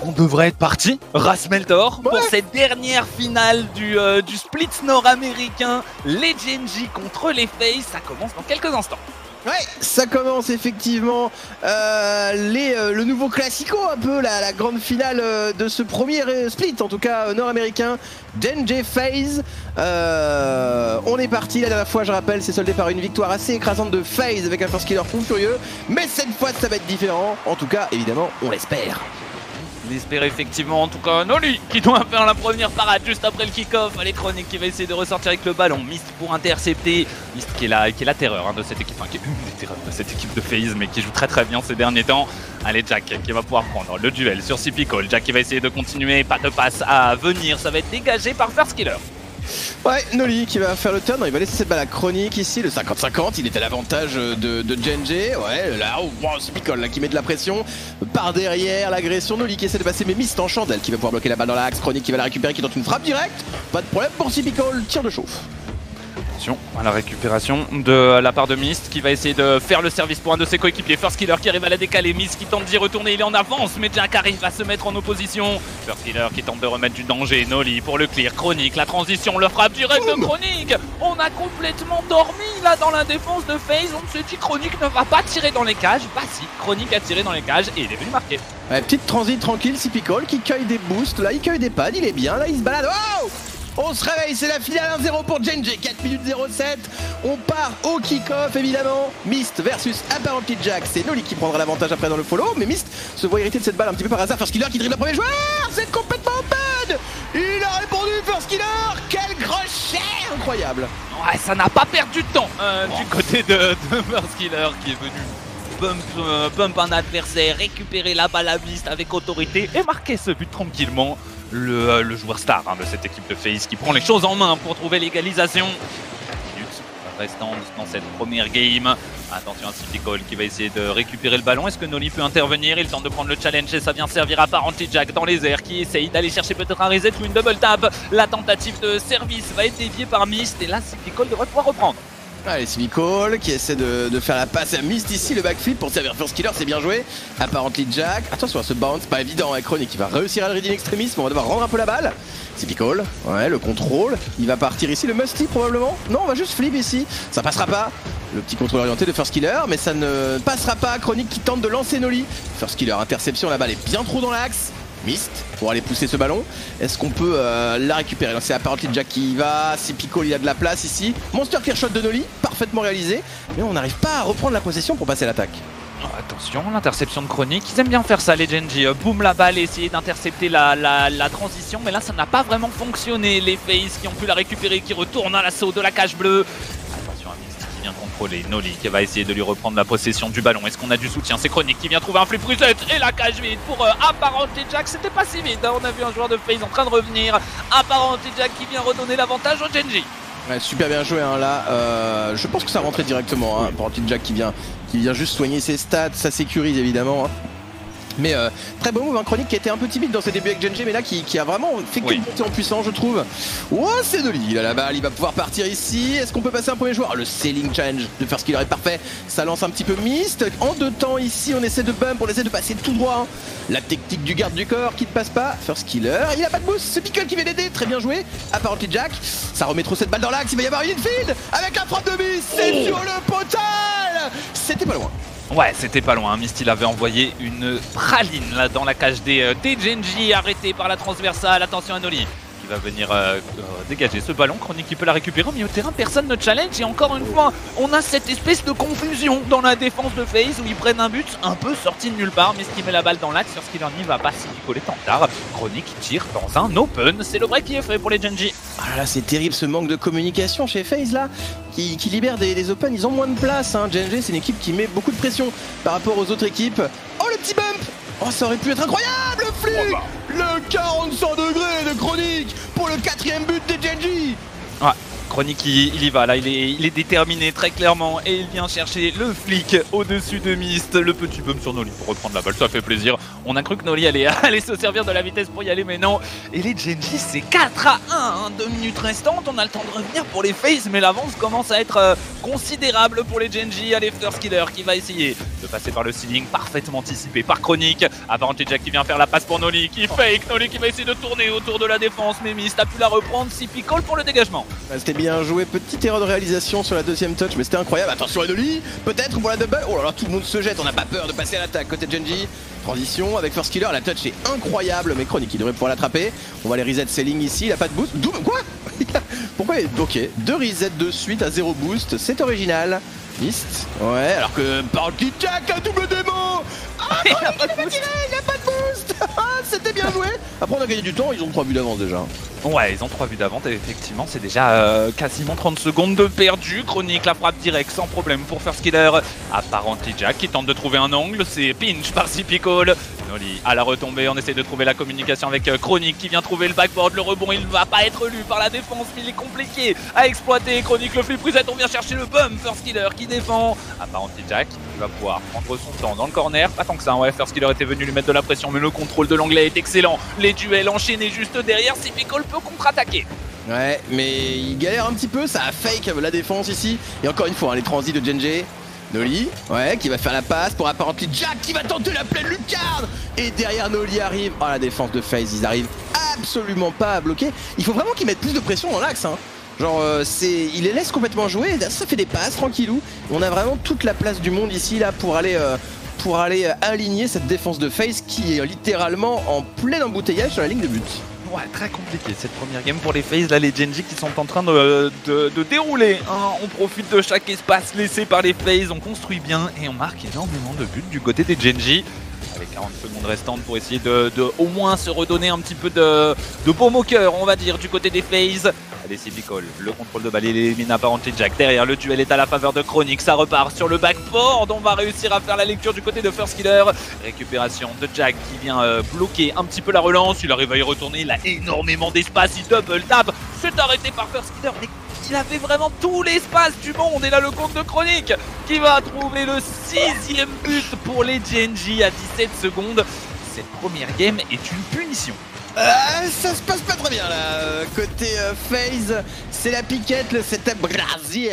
qu'on devrait être parti, Rasmeltor, pour cette dernière finale du split nord-américain. Les Gen.G contre les FaZe, ça commence dans quelques instants. Ouais, ça commence effectivement le nouveau classico, un peu la grande finale de ce premier split, en tout cas nord-américain, Gen.G FaZe. On est parti, la dernière fois je rappelle, c'est soldé par une victoire assez écrasante de FaZe avec un first killer fou furieux, mais cette fois ça va être différent, en tout cas évidemment on l'espère. On espère effectivement, en tout cas Noli qui doit faire la première parade juste après le kick-off. Allez, Chronique qui va essayer de ressortir avec le ballon. Mist pour intercepter. Mist qui est la terreur de cette équipe, enfin qui est une des terreurs de cette équipe de FaZe, mais qui joue très bien ces derniers temps. Allez, Jack qui va pouvoir prendre le duel sur Sypical. Jack qui va essayer de continuer, pas de passe à venir. Ça va être dégagé par First Killer. Ouais, Noli qui va faire le turn, il va laisser cette balle à Chronique ici, le 50-50, il est à l'avantage de Gen.G. Ouais, là, Sypical là qui met de la pression par derrière, l'agression, Noli qui essaie de passer, mais Mist en chandelle qui va pouvoir bloquer la balle dans l'axe, Chronique qui va la récupérer, qui tente une frappe directe, pas de problème pour Sypical, tir de chauffe. Attention à la récupération de la part de Mist qui va essayer de faire le service pour un de ses coéquipiers. First Killer qui arrive à la décaler, Mist qui tente d'y retourner, il est en avance, mais Jack arrive à se mettre en opposition. First Killer qui tente de remettre du danger, Noli pour le clear, Chronique, la transition, le frappe direct de Chronique. On a complètement dormi là dans la défense de FaZe, on se dit Chronique ne va pas tirer dans les cages. Bah si, Chronique a tiré dans les cages et il est venu marquer. Ouais, petite transit tranquille, Sypical qui cueille des boosts, là il cueille des pads, il est bien, là il se balade. Oh, on se réveille, c'est la finale 1-0 pour Gen.G, 4 minutes 07. On part au kick-off évidemment. Mist versus Apparently Jack. C'est Noli qui prendra l'avantage après dans le follow. Mais Mist se voit hériter de cette balle un petit peu par hasard. First Killer qui dribble le premier joueur. C'est complètement open. Il a répondu, First Killer. Quel crochet incroyable. Ouais, ça n'a pas perdu de temps du côté de First Killer qui est venu bump un adversaire, récupérer la balle à Mist avec autorité et marquer ce but tranquillement. Le joueur star de cette équipe de FaZe qui prend les choses en main pour trouver l'égalisation. 4 minutes restantes dans cette première game. Attention à Sypical qui va essayer de récupérer le ballon. Est-ce que Noli peut intervenir? Il tente de prendre le challenge et ça vient servir à Apparently Jack dans les airs qui essaye d'aller chercher peut-être un reset ou une double tap. La tentative de service va être déviée par Mist et là Sypical devrait pouvoir reprendre. Allez, Sypical qui essaie de faire la passe à Mist ici, le backflip pour servir First Killer, c'est bien joué. Apparently Jack, attention à ce bounce, pas évident avec Chronique qui va réussir à le read in extremis, mais on va devoir rendre un peu la balle. Sypical, ouais, le contrôle, il va partir ici, le musty probablement. Non, on va juste flip ici, ça passera pas. Le petit contrôle orienté de First Killer, mais ça ne passera pas. Chronique qui tente de lancer Noli. First Killer, interception, la balle est bien trop dans l'axe. Mist pour aller pousser ce ballon. Est-ce qu'on peut la récupérer? C'est Apparently Jack qui y va. Sypical, il y a de la place ici. Monster clear shot de Noli, parfaitement réalisé. Mais on n'arrive pas à reprendre la possession pour passer l'attaque. Oh, attention, l'interception de Chronique. Ils aiment bien faire ça, les Gen.G. Boum la balle et essayer d'intercepter la transition. Mais là, ça n'a pas vraiment fonctionné. Les FaZe qui ont pu la récupérer, qui retournent à l'assaut de la cage bleue. Attention à Mist qui vient contrôler. Noli qui va essayer de lui reprendre la possession du ballon. Est-ce qu'on a du soutien? C'est Chronique qui vient trouver un flip reset et la cage vide pour Apparently Jack. C'était pas si vite, hein. On a vu un joueur de FaZe en train de revenir. Apparently Jack qui vient redonner l'avantage au Gen.G. Ouais, super bien joué hein, là. Je pense que ça rentrait directement. Hein. Apparently Jack qui vient juste soigner ses stats, ça sécurise évidemment. Hein. Mais très beau move, hein. Chronique qui était un peu timide dans ses débuts avec Gen.G, mais là qui a vraiment fait que monter en puissance, je trouve. Oh, c'est Noli, il a la balle, il va pouvoir partir ici. Est-ce qu'on peut passer un premier joueur? Le ceiling challenge de First Killer est parfait. Ça lance un petit peu Mist. En deux temps ici, on essaie de bump, on essaie de passer tout droit. Hein. La technique du garde du corps qui ne passe pas. First Killer, il a pas de boost. C'est Pickle qui vient d'aider, très bien joué. Apparently Jack, ça remet trop cette balle dans l'axe. Il va y avoir une infield avec la frappe de Mist. C'est sur le potal. C'était pas loin. Ouais, c'était pas loin. Mist, il avait envoyé une praline là dans la cage des Gen.G, arrêté par la transversale. Attention à Noli qui va venir dégager ce ballon. Chronique qui peut la récupérer au milieu de terrain. Personne ne challenge. Et encore une fois, on a cette espèce de confusion dans la défense de FaZe où ils prennent un but un peu sorti de nulle part. Mist qui met la balle dans l'axe. Sur ce qu'il en y va pas si Sypical est en retard. Chronique tire dans un open. C'est le break qui est fait pour les Gen.G. Ah là, c'est terrible ce manque de communication chez FaZe là. Qui libère des open, ils ont moins de place. Hein. Gen.G, c'est une équipe qui met beaucoup de pression par rapport aux autres équipes. Oh, le petit bump! Oh, ça aurait pu être incroyable, le flic! Le 45 degrés de Chronique pour le 4e but des Gen.G. Ouais, Chronique il y va là, il est déterminé très clairement et il vient chercher le flic au-dessus de Mist, le petit bum sur Noli pour reprendre la balle, ça fait plaisir. On a cru que Noli allait se servir de la vitesse pour y aller mais non. Et les Genji c'est 4-1, hein, 2 minutes restantes, on a le temps de revenir pour les FaZe mais l'avance commence à être considérable pour les Genji. Allez, Firskiller qui va essayer de passer par le ceiling, parfaitement anticipé par Chronique. Apparemment Jack qui vient faire la passe pour Noli, qui fake, Noli qui va essayer de tourner autour de la défense, mais Mist a pu la reprendre, CP call pour le dégagement. C'était bien joué, petite erreur de réalisation sur la deuxième touch, mais c'était incroyable. Attention à Noli, peut-être pour la double. Oh là là, tout le monde se jette, on n'a pas peur de passer à l'attaque côté Genji. Transition avec Firskiller, la touch est incroyable, mais Chronique il devrait pouvoir l'attraper. On va les reset ceiling ici, il a pas de boost. Quoi? Pourquoi? Ok, 2 resets de suite à 0 boost, c'est original. Mist, ouais, alors que Party Jack a double démo. Ah non, il a pas de boost. C'était bien joué. Après on a gagné du temps, ils ont 3 buts d'avance déjà. Ouais, ils ont 3 buts d'avance et effectivement c'est déjà quasiment 30 secondes de perdu. Chronique la frappe direct sans problème pour Firskiller. Apparently Jack qui tente de trouver un angle, c'est pinch par CP Call. Noli à la retombée, on essaie de trouver la communication avec Chronique qui vient trouver le backboard. Le rebond il ne va pas être lu par la défense mais il est compliqué à exploiter. Chronique le flip reset, on vient chercher le bum. Firskiller qui défend. Apparently Jack qui va pouvoir prendre son temps dans le corner. Pas tant que ça, ouais, Firskiller était venu lui mettre de la pression mais le contrôle de l'anglais est excellent. Les duels enchaînés juste derrière, CP Call peut contre-attaquer. Ouais, mais il galère un petit peu, ça a fake la défense ici. Et encore une fois, hein, les transits de Genji. Noli, ouais, qui va faire la passe pour Apparently Jack qui va tenter la pleine lucarne. Et derrière Noli arrive. Oh, la défense de FaZe, ils arrivent absolument pas à bloquer. Il faut vraiment qu'ils mettent plus de pression dans l'axe, hein. Genre, il les laisse complètement jouer, ça fait des passes tranquillou. On a vraiment toute la place du monde ici là pour aller aligner cette défense de FaZe qui est littéralement en plein embouteillage sur la ligne de but. Ouais, très compliqué cette première game pour les FaZe, là les Genji qui sont en train de dérouler, hein. On profite de chaque espace laissé par les FaZe, on construit bien et on marque énormément de buts du côté des Genji. Avec 40 secondes restantes pour essayer de au moins se redonner un petit peu de baume au cœur, on va dire, du côté des FaZe. Allez, CP Call, le contrôle de balle, il élimine Apparently Jack. Derrière, le duel est à la faveur de Chronique, ça repart sur le backboard. On va réussir à faire la lecture du côté de Firskiller. Récupération de Jack qui vient bloquer un petit peu la relance. Il arrive à y retourner, il a énormément d'espace, il double tap. C'est arrêté par Firskiller, mais il avait vraiment tout l'espace du monde. Et là, le compte de Chronique qui va trouver le 6e but pour les Genji à 17 secondes. Cette première game est une punition. Ça se passe pas très bien là, côté FaZe, c'est la piquette, le setup Brazil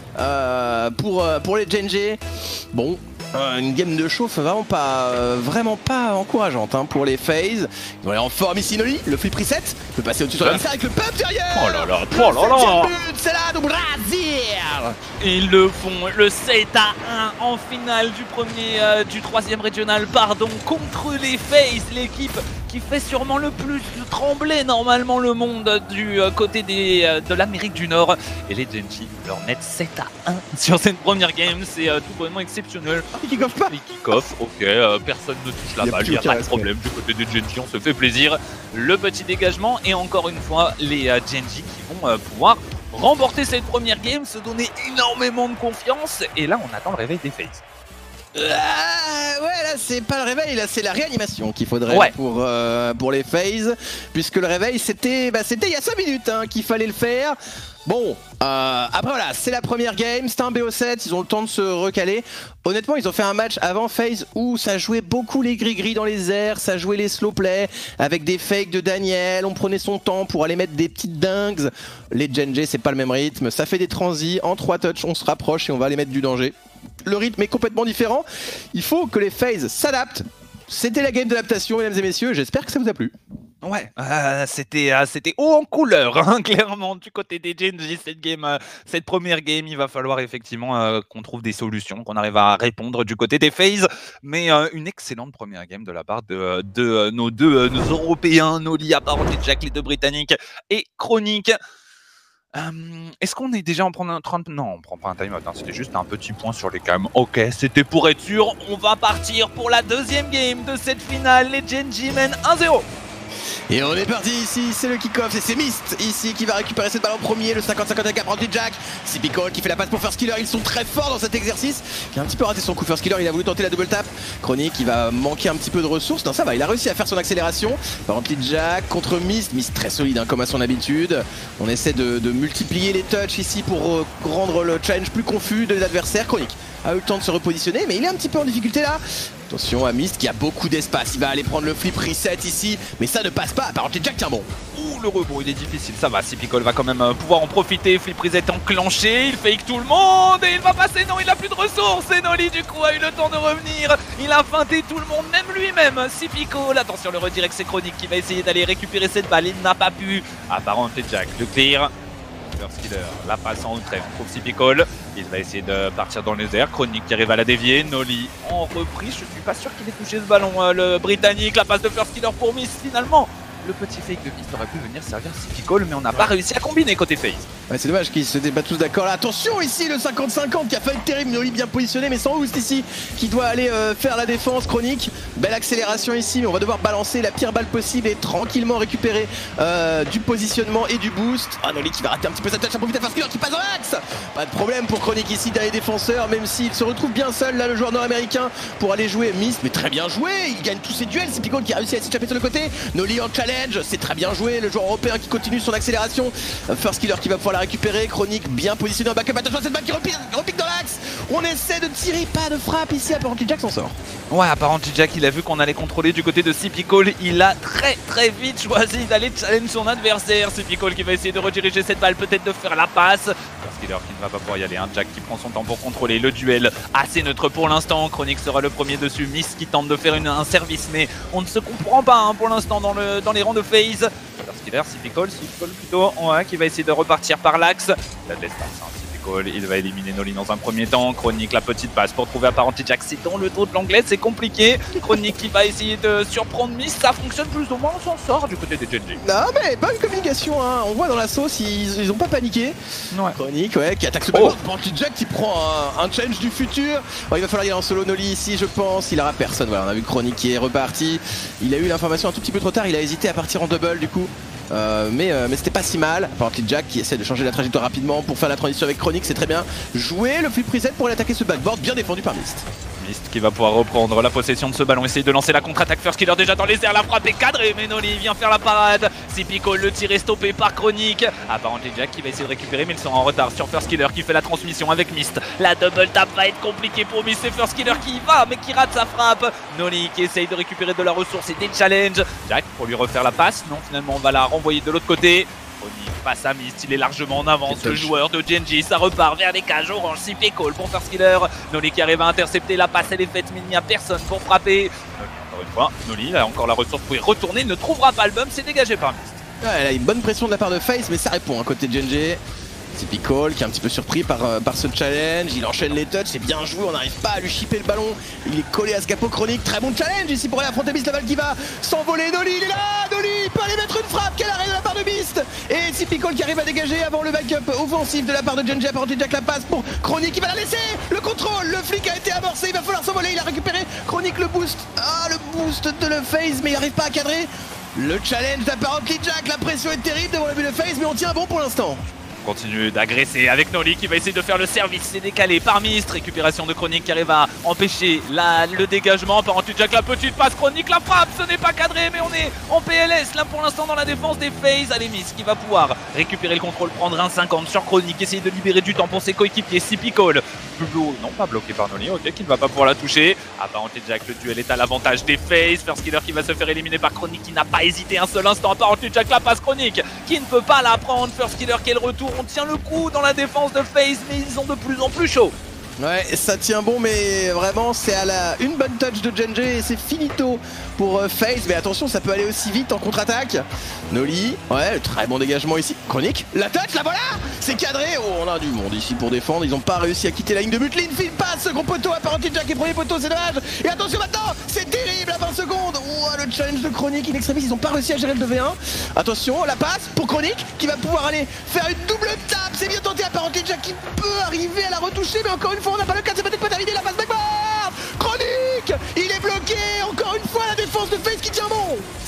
pour les Genji. Bon, une game de chauffe vraiment pas encourageante, hein, pour les FaZe. Ils vont aller en forme ici, Noli, le flip reset, peut passer au-dessus sur l'adversaire avec le pump derrière. Oh là là, oh là là. C'est là, du Brazil. Ils le font, le 7-1 en finale du 3e régional, pardon, contre les FaZe, l'équipe qui fait sûrement le plus trembler normalement le monde du côté de l'Amérique du Nord. Et les Genji leur mettent 7-1 sur cette première game, c'est tout bonnement exceptionnel. Ils kick-off pas. Ils kick-off, ok, personne ne touche la balle, il n'y a pas de problème du côté des Genji, on se fait plaisir. Le petit dégagement et encore une fois les Genji qui vont pouvoir remporter cette première game, se donner énormément de confiance. Et là on attend le réveil des FaZe. Ouais, là c'est pas le réveil, là c'est la réanimation qu'il faudrait pour les FaZe, puisque le réveil c'était il y a 5 minutes, hein, qu'il fallait le faire. Bon, après voilà, c'est la première game, c'était un BO7, ils ont le temps de se recaler. Honnêtement, ils ont fait un match avant FaZe où ça jouait beaucoup les gris-gris dans les airs, ça jouait les slow play avec des fakes de Daniel, on prenait son temps pour aller mettre des petites dingues. Les Genji, c'est pas le même rythme, ça fait des transis, en 3 touches, on se rapproche et on va aller mettre du danger. Le rythme est complètement différent, il faut que les FaZe s'adaptent. C'était la game d'adaptation, mesdames et messieurs, j'espère que ça vous a plu. Ouais, c'était haut en couleur, hein, clairement, du côté des Genji, cette première game, il va falloir effectivement qu'on trouve des solutions, qu'on arrive à répondre du côté des FaZe, mais une excellente première game de la part de nos Européens, Noli, Apparently Jack, les 2 Britanniques, et Chronique. Est-ce qu'on est déjà en train de... Non, on prend pas un time-out, hein, c'était juste un petit point sur les cams. Ok, c'était pour être sûr, on va partir pour la 2e game de cette finale, les Genji mènent 1-0. Et on est parti ici, c'est le kick-off, et c'est Mist ici qui va récupérer cette balle en premier, le 50-50 avec apprenti Jack. Sypical qui fait la passe pour First Killer, ils sont très forts dans cet exercice. Qui a un petit peu raté son coup, First Killer, il a voulu tenter la double tap. Chronic il va manquer un petit peu de ressources, non ça va, il a réussi à faire son accélération. Apprenti Jack contre Mist, Mist très solide hein, comme à son habitude. On essaie de multiplier les touches ici pour rendre le challenge plus confus de l'adversaire. Chronic a eu le temps de se repositionner, mais il est un petit peu en difficulté là. Attention à Mist qui a beaucoup d'espace, il va aller prendre le flip reset ici, mais ça ne passe pas, par contre Jack tient bon. Ouh, le rebond il est difficile, ça va, Sypical va quand même pouvoir en profiter, flip reset enclenché, il fake tout le monde et il va passer, non il a plus de ressources et Noli du coup a eu le temps de revenir, il a feinté tout le monde, même lui-même, Sypical, attention le redirect c'est Chronic qui va essayer d'aller récupérer cette balle, il n'a pas pu, apparemment Jack, le clear. First Killer, la passe en retrait, on trouve Sypical, il va essayer de partir dans les airs, Chronic qui arrive à la dévier, Noli en reprise, je suis pas sûr qu'il ait touché ce ballon, le Britannique, la passe de First Killer pour Mist finalement. Le petit fake de Mist aurait pu venir servir Sypical, mais on n'a pas réussi à combiner côté FaZe. Ouais, c'est dommage qu'ils se étaient pas tous d'accord là. Attention ici le 50-50 qui a failli être terrible, Noli bien positionné mais sans boost ici qui doit aller faire la défense. Chronic, belle accélération ici mais on va devoir balancer la pire balle possible et tranquillement récupérer du positionnement et du boost. Ah Noli qui va rater un petit peu sa touche, ça profite à First Killer qui passe dans l'axe. Pas de problème pour Chronic ici derrière les défenseurs, même s'il se retrouve bien seul là le joueur nord-américain pour aller jouer Mist, mais très bien joué, il gagne tous ses duels. Sypical qui a réussi à s'échapper sur le côté, Noli en challenge, c'est très bien joué, le joueur européen qui continue son accélération. First Killer qui va pouvoir la récupérer, Chronic bien positionné en backup, attention à cette balle qui repique dans l'axe. On essaie de tirer, pas de frappe ici, Apparently Jack s'en sort. Ouais, Apparently Jack il a vu qu'on allait contrôler du côté de Sypical, il a très vite choisi d'aller challenge son adversaire. Sypical qui va essayer de rediriger cette balle, peut-être de faire la passe. First Killer qui ne va pas pouvoir y aller, hein. Jack qui prend son temps pour contrôler le duel, assez neutre pour l'instant. Chronic sera le premier dessus, Mist qui tente de faire un service mais on ne se comprend pas hein, pour l'instant dans les rangs de FaZe. First Killer, Sypical plutôt qui va essayer de repartir par l'axe. Il a de l'espace, hein. Sypical, il va éliminer Noli dans un premier temps. Chronic, la petite passe pour trouver Apparently Jack, c'est dans le dos de l'anglais, c'est compliqué. Chronic qui va essayer de surprendre Mist, ça fonctionne plus ou moins, on s'en sort du côté des Genji. Non mais bonne communication hein. On voit dans la sauce, ils ont pas paniqué. Ouais. Chronic ouais, qui attaque ce ballon. Apparently Jack qui prend un challenge du futur. Bon, il va falloir y aller en solo Noli ici je pense, il aura personne, voilà on a vu Chronic qui est reparti. Il a eu l'information un tout petit peu trop tard, il a hésité à partir en double du coup. Mais c'était pas si mal. Apparently Jack qui essaie de changer la trajectoire rapidement pour faire la transition avec Chronic, c'est très bien joué. Le flip reset pour aller attaquer ce backboard, bien défendu par Mist. Mist qui va pouvoir reprendre la possession de ce ballon, essayer de lancer la contre-attaque. First Killer déjà dans les airs, la frappe est cadrée, mais Noli vient faire la parade. Sypical, le tir est stoppé par Chronic. Apparently Jack qui va essayer de récupérer, mais ils sont en retard sur First Killer qui fait la transmission avec Mist. La double tap va être compliquée pour Mist, c'est First Killer qui y va, mais qui rate sa frappe. Noli qui essaye de récupérer de la ressource et des challenges. Jack pour lui refaire la passe, non finalement on va la renvoyer de l'autre côté. Chronic passe à Mist, il est largement en avance, le joueur de Genji, ça repart vers les cages orange, Sypical pour First Killer. Noli qui arrive à intercepter, la passe elle est faite mais il n'y a personne pour frapper. Encore une fois, Noli a encore la ressource pour y retourner, ne trouvera pas le bump, c'est dégagé par Mist. Ouais, elle a une bonne pression de la part de FaZe mais ça répond à côté de Genji. Sypical qui est un petit peu surpris par ce challenge, il enchaîne les touches, c'est bien joué, on n'arrive pas à lui chipper le ballon, il est collé à ce capot. Chronic, très bon challenge ici pour aller affronter Mist, la balle qui va s'envoler, Noli il est là, Noli il peut aller mettre une frappe, quelle arrêt de la part de Mist, et Sypical qui arrive à dégager avant le backup offensif de la part de Genji. Apparently Jack la passe pour Chronic, il va la laisser, le contrôle, le flic a été amorcé, il va falloir s'envoler, il a récupéré Chronic le boost, le boost de le FaZe mais il n'arrive pas à cadrer. Le challenge d'Apparently Jack, la pression est terrible devant le but de FaZe mais on tient bon pour l'instant. Continue d'agresser avec Noli qui va essayer de faire le service, c'est décalé par Mist. Récupération de Chronic qui arrive à empêcher le dégagement. Apparently Jack la petite passe, Chronic la frappe, ce n'est pas cadré mais on est en PLS là pour l'instant dans la défense des FaZe. Allez Mist qui va pouvoir récupérer le contrôle, prendre un 50 sur Chronic, essayer de libérer du temps pour ses coéquipiers. Sypical, non pas bloqué par Noli, ok, qui ne va pas pouvoir la toucher. Apparently Jack, le duel est à l'avantage des FaZe. First Killer qui va se faire éliminer par Chronic qui n'a pas hésité un seul instant. Apparently Jack la passe, Chronic qui ne peut pas la prendre. First Killer qui est le retour, on tient le coup dans la défense de FaZe mais ils ont de plus en plus chaud. Ouais, ça tient bon, mais vraiment, c'est à une bonne touch de Genji et c'est finito pour FaZe. Mais attention, ça peut aller aussi vite en contre-attaque. Noli, ouais, très bon dégagement ici. Chronic, la touch, la voilà, c'est cadré. Oh, on a du monde ici pour défendre. Ils n'ont pas réussi à quitter la ligne de but. L'infield passe, second poteau, Apparently Jack est premier poteau, c'est dommage. Et attention maintenant, c'est terrible à 20 secondes. Oh, le challenge de Chronic, in extremis, ils n'ont pas réussi à gérer le 2v1. Attention, la passe pour Chronic qui va pouvoir aller faire une double tape. C'est bien tenté, Apparently Jack qui peut arriver à la retoucher, mais encore une fois, on n'a pas le cas, c'est peut-être pas terminé, la passe backboard. Chronic, il est bloqué, encore une fois la défense de FaZe qui tient bon.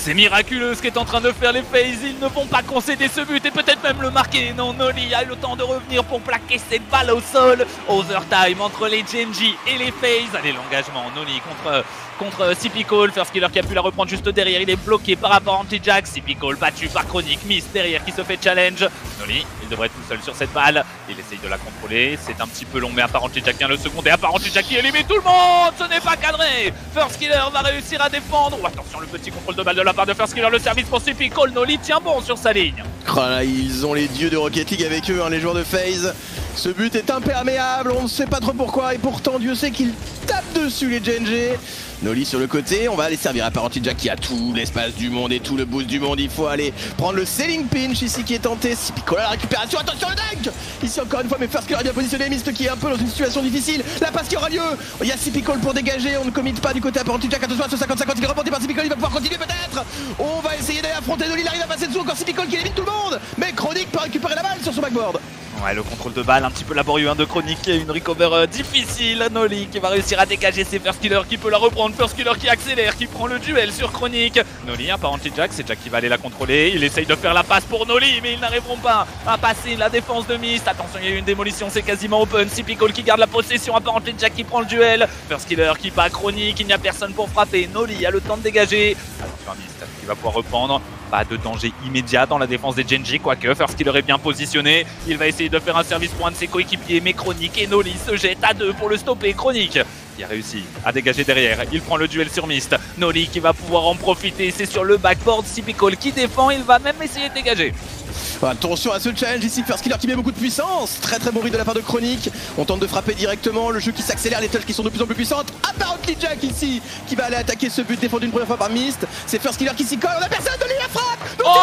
C'est miraculeux ce qu'est en train de faire les FaZe, ils ne vont pas concéder ce but et peut-être même le marquer. Non, Noli a eu le temps de revenir pour plaquer cette balle au sol. Overtime entre les Gen.G et les FaZe. Allez, l'engagement, Noli contre Sypical, First Killer qui a pu la reprendre juste derrière, il est bloqué par rapport à Anti-Jack. Sypical battu par Chronic, Miss derrière qui se fait challenge. Noli, il devrait être tout seul sur cette balle, il essaye de la contrôler, c'est un petit peu long mais Apparently-Jack vient le seconder, Apparently-Jack qui élimine tout le monde, ce n'est pas cadré. First Killer va réussir à défendre, attention le petit contrôle de balle de la part de First Killer, le service pour Sypical, Noli tient bon sur sa ligne. Oh là, ils ont les dieux de Rocket League avec eux, hein, les joueurs de FaZe. Ce but est imperméable, on ne sait pas trop pourquoi et pourtant Dieu sait qu'ils tapent dessus les Gen.G. Noli sur le côté, on va aller servir Apparently-Jack qui a tout l'espace du monde et tout le boost du monde. Il faut aller prendre le selling pinch ici qui est tenté. Sypical à la récupération, attention le dunk. Ici encore une fois, mais First Killer a bien positionné, Mist qui est un peu dans une situation difficile. La passe qui aura lieu, il y a Sypical pour dégager, on ne commit pas du côté Apparently-Jack, attention à ce 50-50, il est reporté par Sypical, il va pouvoir continuer peut-être. On va essayer d'aller affronter Noli, il arrive à passer dessous, encore Sypical qui élimine tout le monde. Mais Chronic peut récupérer la balle sur son backboard. Ouais, le contrôle de balle un petit peu laborieux de Chronic, une recover difficile. Noli qui va réussir à dégager, c'est First Killer qui peut la reprendre, First Killer qui accélère, qui prend le duel sur Chronic. Noli, Apparently-Jack, c'est Jack qui va aller la contrôler, il essaye de faire la passe pour Noli, mais ils n'arriveront pas à passer la défense de Mist. Attention, il y a eu une démolition, c'est quasiment open, Sypical qui garde la possession, Apparently-Jack qui prend le duel, First Killer qui bat Chronic, il n'y a personne pour frapper, Noli a le temps de dégager. Attention à Mist qui va pouvoir reprendre. Pas de danger immédiat dans la défense des Gen.G, quoique First Killer est bien positionné. Il va essayer de faire un service pour un de ses coéquipiers, mais Chronic et Noli se jettent à deux pour le stopper. Chronic qui a réussi à dégager derrière, il prend le duel sur Mist. Noli qui va pouvoir en profiter, c'est sur le backboard. Sypical qui défend, il va même essayer de dégager. Attention à ce challenge ici, First Killer qui met beaucoup de puissance. Très très bon rythme de la part de Chronic. On tente de frapper directement, le jeu qui s'accélère, les touches qui sont de plus en plus puissantes. Apparently-Jack ici qui va aller attaquer ce but défendu une première fois par Mist. C'est First Killer qui s'y colle, on a personne, Noli la frappe.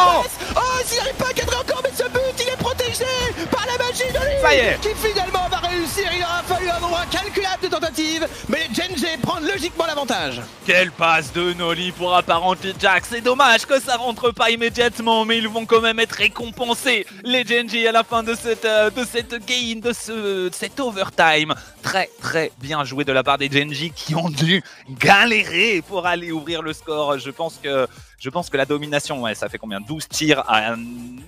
S'il n'arrive pas à cadrer encore, mais ce but il est protégé par la magie de Noli qui finalement va réussir. Il aura fallu un nombre incalculable de tentatives, mais les Gen.G prennent logiquement l'avantage. Quelle passe de Noli pour Apparently-Jack. C'est dommage que ça rentre pas immédiatement, mais ils vont quand même être récompensés, les Gen.G, à la fin de cette game, de cet overtime. Très très bien joué de la part des Gen.G qui ont dû galérer pour aller ouvrir le score. Je pense que la domination, ouais, ça fait combien, 12 tirs à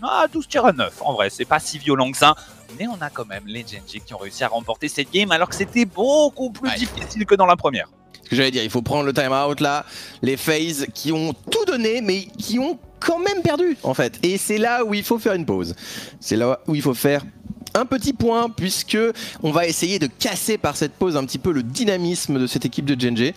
9. En vrai, c'est pas si violent que ça. Mais on a quand même les Gen.G qui ont réussi à remporter cette game alors que c'était beaucoup plus difficile que dans la première. Ce que j'allais dire, il faut prendre le time out là. Les FaZe qui ont tout donné mais qui ont quand même perdu en fait. Et c'est là où il faut faire une pause. C'est là où il faut faire un petit point puisque on va essayer de casser par cette pause un petit peu le dynamisme de cette équipe de Gen.G.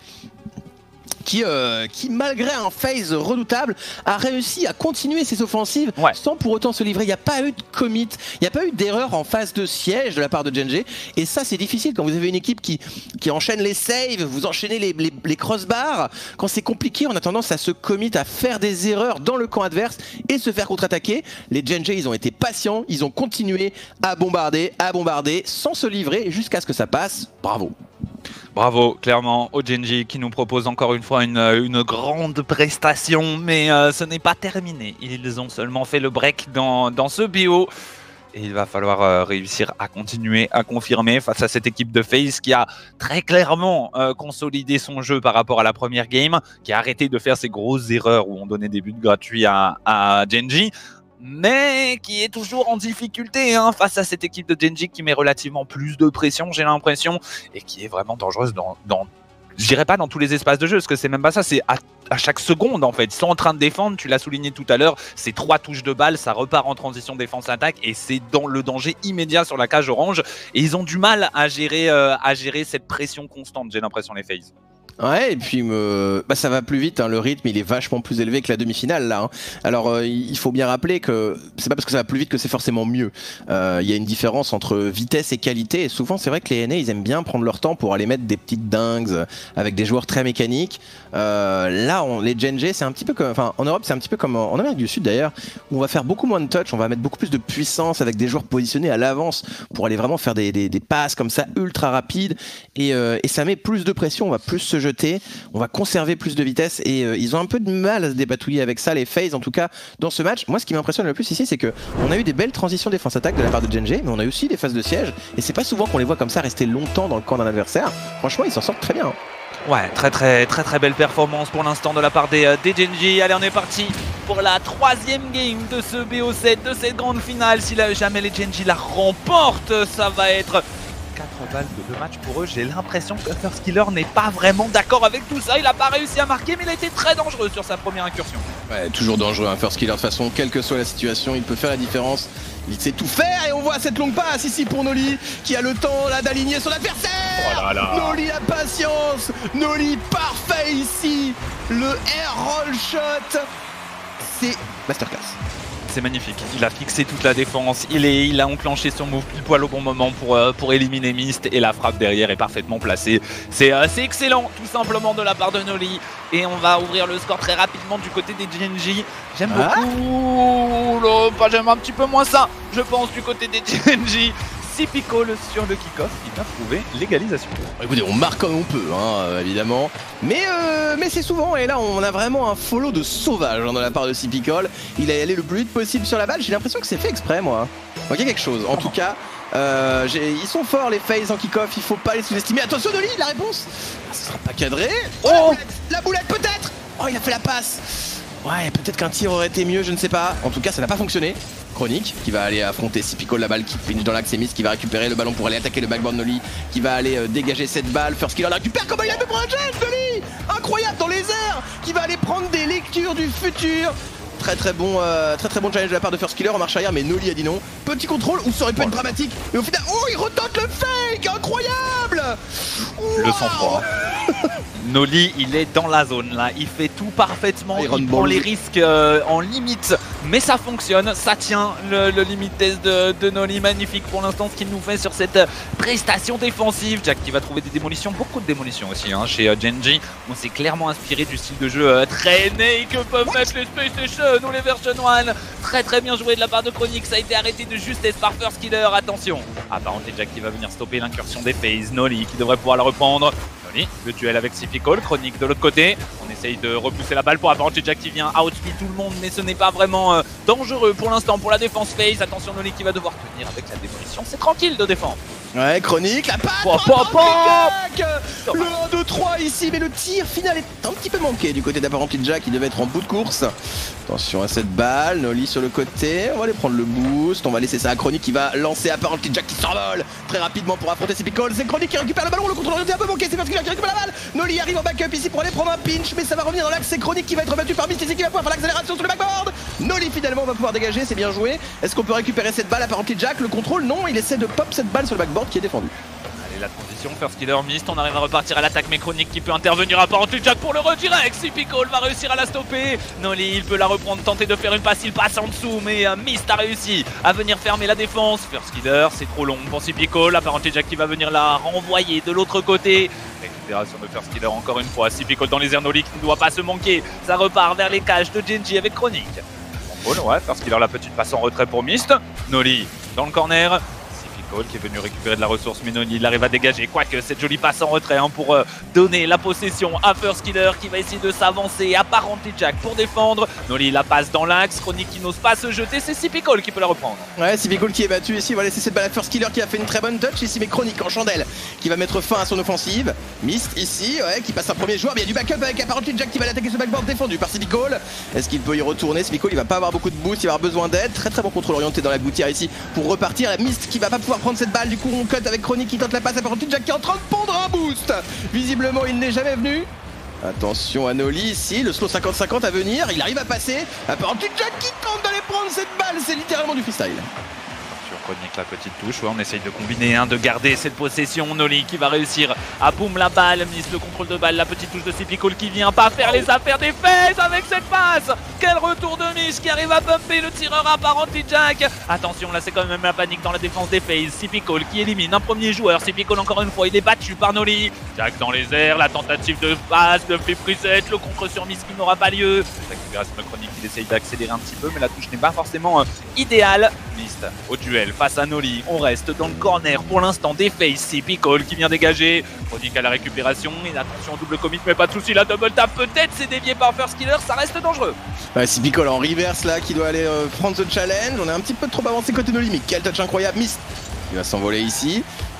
Qui malgré un FaZe redoutable a réussi à continuer ses offensives sans pour autant se livrer. Il n'y a pas eu de commit, il n'y a pas eu d'erreur en phase de siège de la part de Gen.G. Et ça c'est difficile quand vous avez une équipe qui enchaîne les saves, vous enchaînez les crossbars. Quand c'est compliqué, on a tendance à se commit, à faire des erreurs dans le camp adverse et se faire contre-attaquer. Les Gen.G ils ont été patients, ils ont continué à bombarder sans se livrer jusqu'à ce que ça passe. Bravo. Bravo, clairement, aux Gen.G qui nous propose encore une fois une grande prestation, mais ce n'est pas terminé. Ils ont seulement fait le break dans ce bio. Et il va falloir réussir à continuer à confirmer face à cette équipe de FaZe qui a très clairement consolidé son jeu par rapport à la première game, qui a arrêté de faire ces grosses erreurs où on donnait des buts gratuits à Gen.G, mais qui est toujours en difficulté face à cette équipe de Gen.G qui met relativement plus de pression, j'ai l'impression, et qui est vraiment dangereuse je dirais pas dans tous les espaces de jeu, parce que c'est même pas ça, c'est à chaque seconde en fait. Ils sont en train de défendre, tu l'as souligné tout à l'heure, c'est 3 touches de balle, ça repart en transition défense-attaque et c'est dans le danger immédiat sur la cage orange. Et ils ont du mal à gérer cette pression constante, j'ai l'impression, les FaZe. Ouais, et puis ça va plus vite, le rythme il est vachement plus élevé que la demi-finale là. Alors il faut bien rappeler que c'est pas parce que ça va plus vite que c'est forcément mieux. Il y a une différence entre vitesse et qualité, et souvent c'est vrai que les NA ils aiment bien prendre leur temps pour aller mettre des petites dingues avec des joueurs très mécaniques. Là les Gen.G c'est un petit peu comme, en Europe c'est un petit peu comme en Amérique du Sud d'ailleurs, où on va faire beaucoup moins de touch, on va mettre beaucoup plus de puissance avec des joueurs positionnés à l'avance pour aller vraiment faire des passes comme ça ultra rapides, et ça met plus de pression, on va plus se jeter, on va conserver plus de vitesse, et ils ont un peu de mal à se dépatouiller avec ça, les FaZe en tout cas dans ce match. Moi ce qui m'impressionne le plus ici, c'est que on a eu des belles transitions défense-attaque de la part de Gen.G, mais on a eu aussi des phases de siège, et c'est pas souvent qu'on les voit comme ça rester longtemps dans le camp d'un adversaire. Franchement ils s'en sortent très bien. Ouais, très belle performance pour l'instant de la part des Genji. Allez, on est parti pour la 3e game de ce BO7, de cette grande finale. Si jamais les Genji la remportent, ça va être 4 balles de 2 matchs pour eux. J'ai l'impression que First Killer n'est pas vraiment d'accord avec tout ça. Il n'a pas réussi à marquer, mais il a été très dangereux sur sa première incursion. Ouais, toujours dangereux, un First Killer. De toute façon, quelle que soit la situation, il peut faire la différence. Il sait tout faire et on voit cette longue passe ici pour Noli qui a le temps là d'aligner son adversaire. Oh là là. Noli la patience, Noli parfait ici. Le air roll shot, c'est masterclass. C'est magnifique, il a fixé toute la défense, il a enclenché son move pile poil au bon moment pour éliminer Mist et la frappe derrière est parfaitement placée. C'est excellent tout simplement de la part de Noli et on va ouvrir le score très rapidement du côté des Genji. J'aime beaucoup, j'aime un petit peu moins ça, je pense, du côté des Genji. Sipico sur le kick-off, il va trouver l'égalisation. Écoutez, on marque comme on peut, hein, évidemment. Mais c'est souvent, et là on a vraiment un follow de sauvage de la part de Sipicol. Il a allé le plus vite possible sur la balle, j'ai l'impression que c'est fait exprès, moi. Donc il y a quelque chose, en tout cas, ils sont forts les FaZe en kick-off, il faut pas les sous-estimer. Attention Noli, la réponse, ça sera pas cadré. Oh, la boulette peut-être. Oh, il a fait la passe. Ouais, peut-être qu'un tir aurait été mieux, je ne sais pas. En tout cas, ça n'a pas fonctionné. Chronique qui va aller affronter Sipico, la balle qui finit dans l'axe, Mist qui va récupérer le ballon pour aller attaquer le backboard Noli, qui va aller dégager cette balle. First Killer la récupère, comment il a fait pour un jet, Noli, incroyable dans les airs, qui va aller prendre des lectures du futur. Très bon challenge de la part de First Killer en marche arrière, mais Noli a dit non. Petit contrôle, ou ça aurait pu être dramatique. Mais au final, oh, il retente le fake, incroyable. Le sang-froid. Noli, il est dans la zone là, il fait tout parfaitement, il prend les risques en limite, mais ça fonctionne, ça tient le limit test de Noli, magnifique pour l'instant ce qu'il nous fait sur cette prestation défensive. Jack qui va trouver des démolitions, beaucoup de démolitions aussi chez Genji. On s'est clairement inspiré du style de jeu traîné que peuvent mettre les Space Station ou les Version 1. Très bien joué de la part de Chronique, ça a été arrêté de justesse par First Killer, attention. Apparenté Jack qui va venir stopper l'incursion des FaZe, Noli qui devrait pouvoir la reprendre. Le duel avec Sipico, Chronique de l'autre côté. On essaye de repousser la balle pour apparenter Jack qui vient outspeed tout le monde, mais ce n'est pas vraiment dangereux pour l'instant pour la défense FaZe. Attention Noli qui va devoir tenir avec la démolition, c'est tranquille de défendre. Ouais, Chronique, la passe, le 1-2-3 ici, mais le tir final est un petit peu manqué du côté d'Apparently Jack qui devait être en bout de course. Attention à cette balle, Noli sur le côté, on va aller prendre le boost, on va laisser ça à Chronique qui va lancer Apparently Jack qui s'envole très rapidement pour affronter Sipico. C'est Chronique qui récupère le ballon, le contrôle est un peu manqué, c'est parce qu'il récupère la balle. Noli arrive en backup ici pour aller prendre un pinch, mais ça va revenir dans l'axe, c'est Chronique qui va être battu par Mist ici qui va pouvoir faire l'accélération sur le backboard. Noli finalement va pouvoir dégager, c'est bien joué. Est-ce qu'on peut récupérer cette balle Apparently Jack? Le contrôle, non, il essaie de pop cette balle sur le backboard qui est défendu. Allez, la transition, First Killer Mist, on arrive à repartir à l'attaque, mais Chronique qui peut intervenir Apparently Jack pour le redirect. Sipico va réussir à la stopper. Noli, il peut la reprendre, tenter de faire une passe, il passe en dessous, mais Mist a réussi à venir fermer la défense. First Killer, c'est trop long pour Sipico. Apparently Jack qui va venir la renvoyer de l'autre côté. Récupération de First Killer encore une fois. Sipico dans les airs, Noli qui ne doit pas se manquer. Ça repart vers les cages de Genji avec Chronique. Bon, ouais, First Killer, la petite passe en retrait pour Mist. Noli dans le corner. Qui est venu récupérer de la ressource, mais Noli il arrive à dégager, quoique cette jolie passe en retrait pour donner la possession à First Killer qui va essayer de s'avancer, Apparently Jack pour défendre. Noli la passe dans l'axe, Chronique qui n'ose pas se jeter, c'est Sipico qui peut la reprendre. Ouais, Sipico qui est battu ici, on va laisser cette balle à First Killer qui a fait une très bonne touch ici, mais Chronique en chandelle qui va mettre fin à son offensive. Mist ici, ouais, qui passe un premier joueur, mais il y a du backup avec Apparently Jack qui va l'attaquer ce backboard défendu par Sipico. Est-ce qu'il peut y retourner? Sipico il va pas avoir beaucoup de boost, il va avoir besoin d'aide. Très bon contrôle orienté dans la gouttière ici pour repartir. Mist qui va pas pouvoir prendre cette balle, du coup on cut avec Chronique qui tente la passe à Apparently Jack qui est en train de pondre un boost. Visiblement il n'est jamais venu. Attention à Noli ici, le slow 50-50 à venir, il arrive à passer. Apparently Jack qui tente d'aller prendre cette balle, c'est littéralement du freestyle. Chronique la petite touche, ouais, on essaye de combiner, de garder cette possession. Noli qui va réussir à boum la balle, Mist le contrôle de balle, la petite touche de Sipico qui vient pas faire les affaires des FaZe avec cette passe. Quel retour de Mist qui arrive à bumper le tireur Apparently Jack. Attention, là c'est quand même la panique dans la défense des FaZe. Sipico qui élimine un premier joueur, Sipico encore une fois, il est battu par Noli. Jack dans les airs, la tentative de passe, de flip reset, le contre sur Mist qui n'aura pas lieu. Récupération de Chronique qui essaye d'accélérer un petit peu, mais la touche n'est pas forcément idéale. Mist au duel face à Noli, on reste dans le corner pour l'instant des FaZe. Sipico qui vient dégager, Chronique à la récupération, et attention double commit mais pas de souci, la double tap peut-être c'est dévié par First Killer, ça reste dangereux. Ouais, Sipico en reverse là qui doit aller prendre ce challenge, on est un petit peu trop avancé côté Noli, mais quel touch incroyable. Mist il va s'envoler ici,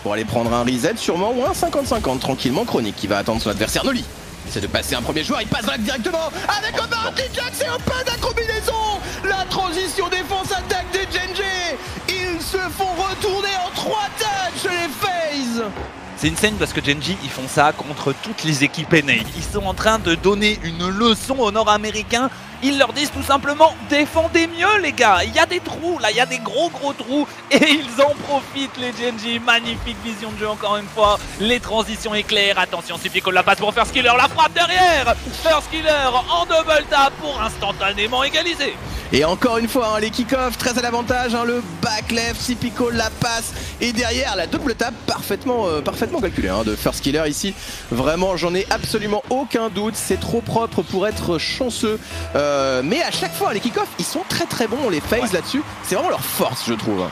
pour aller prendre un reset sûrement ou un 50-50 tranquillement. Chronique qui va attendre son adversaire Noli. C'est de passer un premier joueur, il passe dans l'axe directement avec Apparently Jack, c'est open la combinaison. La transition défense-attaque des Gen.G. Ils se font retourner en 3 touches les FaZe. C'est insane parce que Gen.G ils font ça contre toutes les équipes NA. Ils sont en train de donner une leçon aux Nord-Américains. Ils leur disent tout simplement défendez mieux les gars. Il y a des trous là, il y a des gros trous et ils en profitent les Gen.G. Magnifique vision de jeu encore une fois. Les transitions éclairs. Attention, Sypico la passe pour Firstkiller, la frappe derrière. Firstkiller en double tap pour instantanément égaliser. Et encore une fois, les kick-offs très à l'avantage, le back left, Sypico la passe et derrière la double tap parfaitement calculée de Firstkiller ici. Vraiment, j'en ai absolument aucun doute, c'est trop propre pour être chanceux. Mais à chaque fois, les kick-offs, ils sont très bons, les FaZe là-dessus. C'est vraiment leur force, je trouve.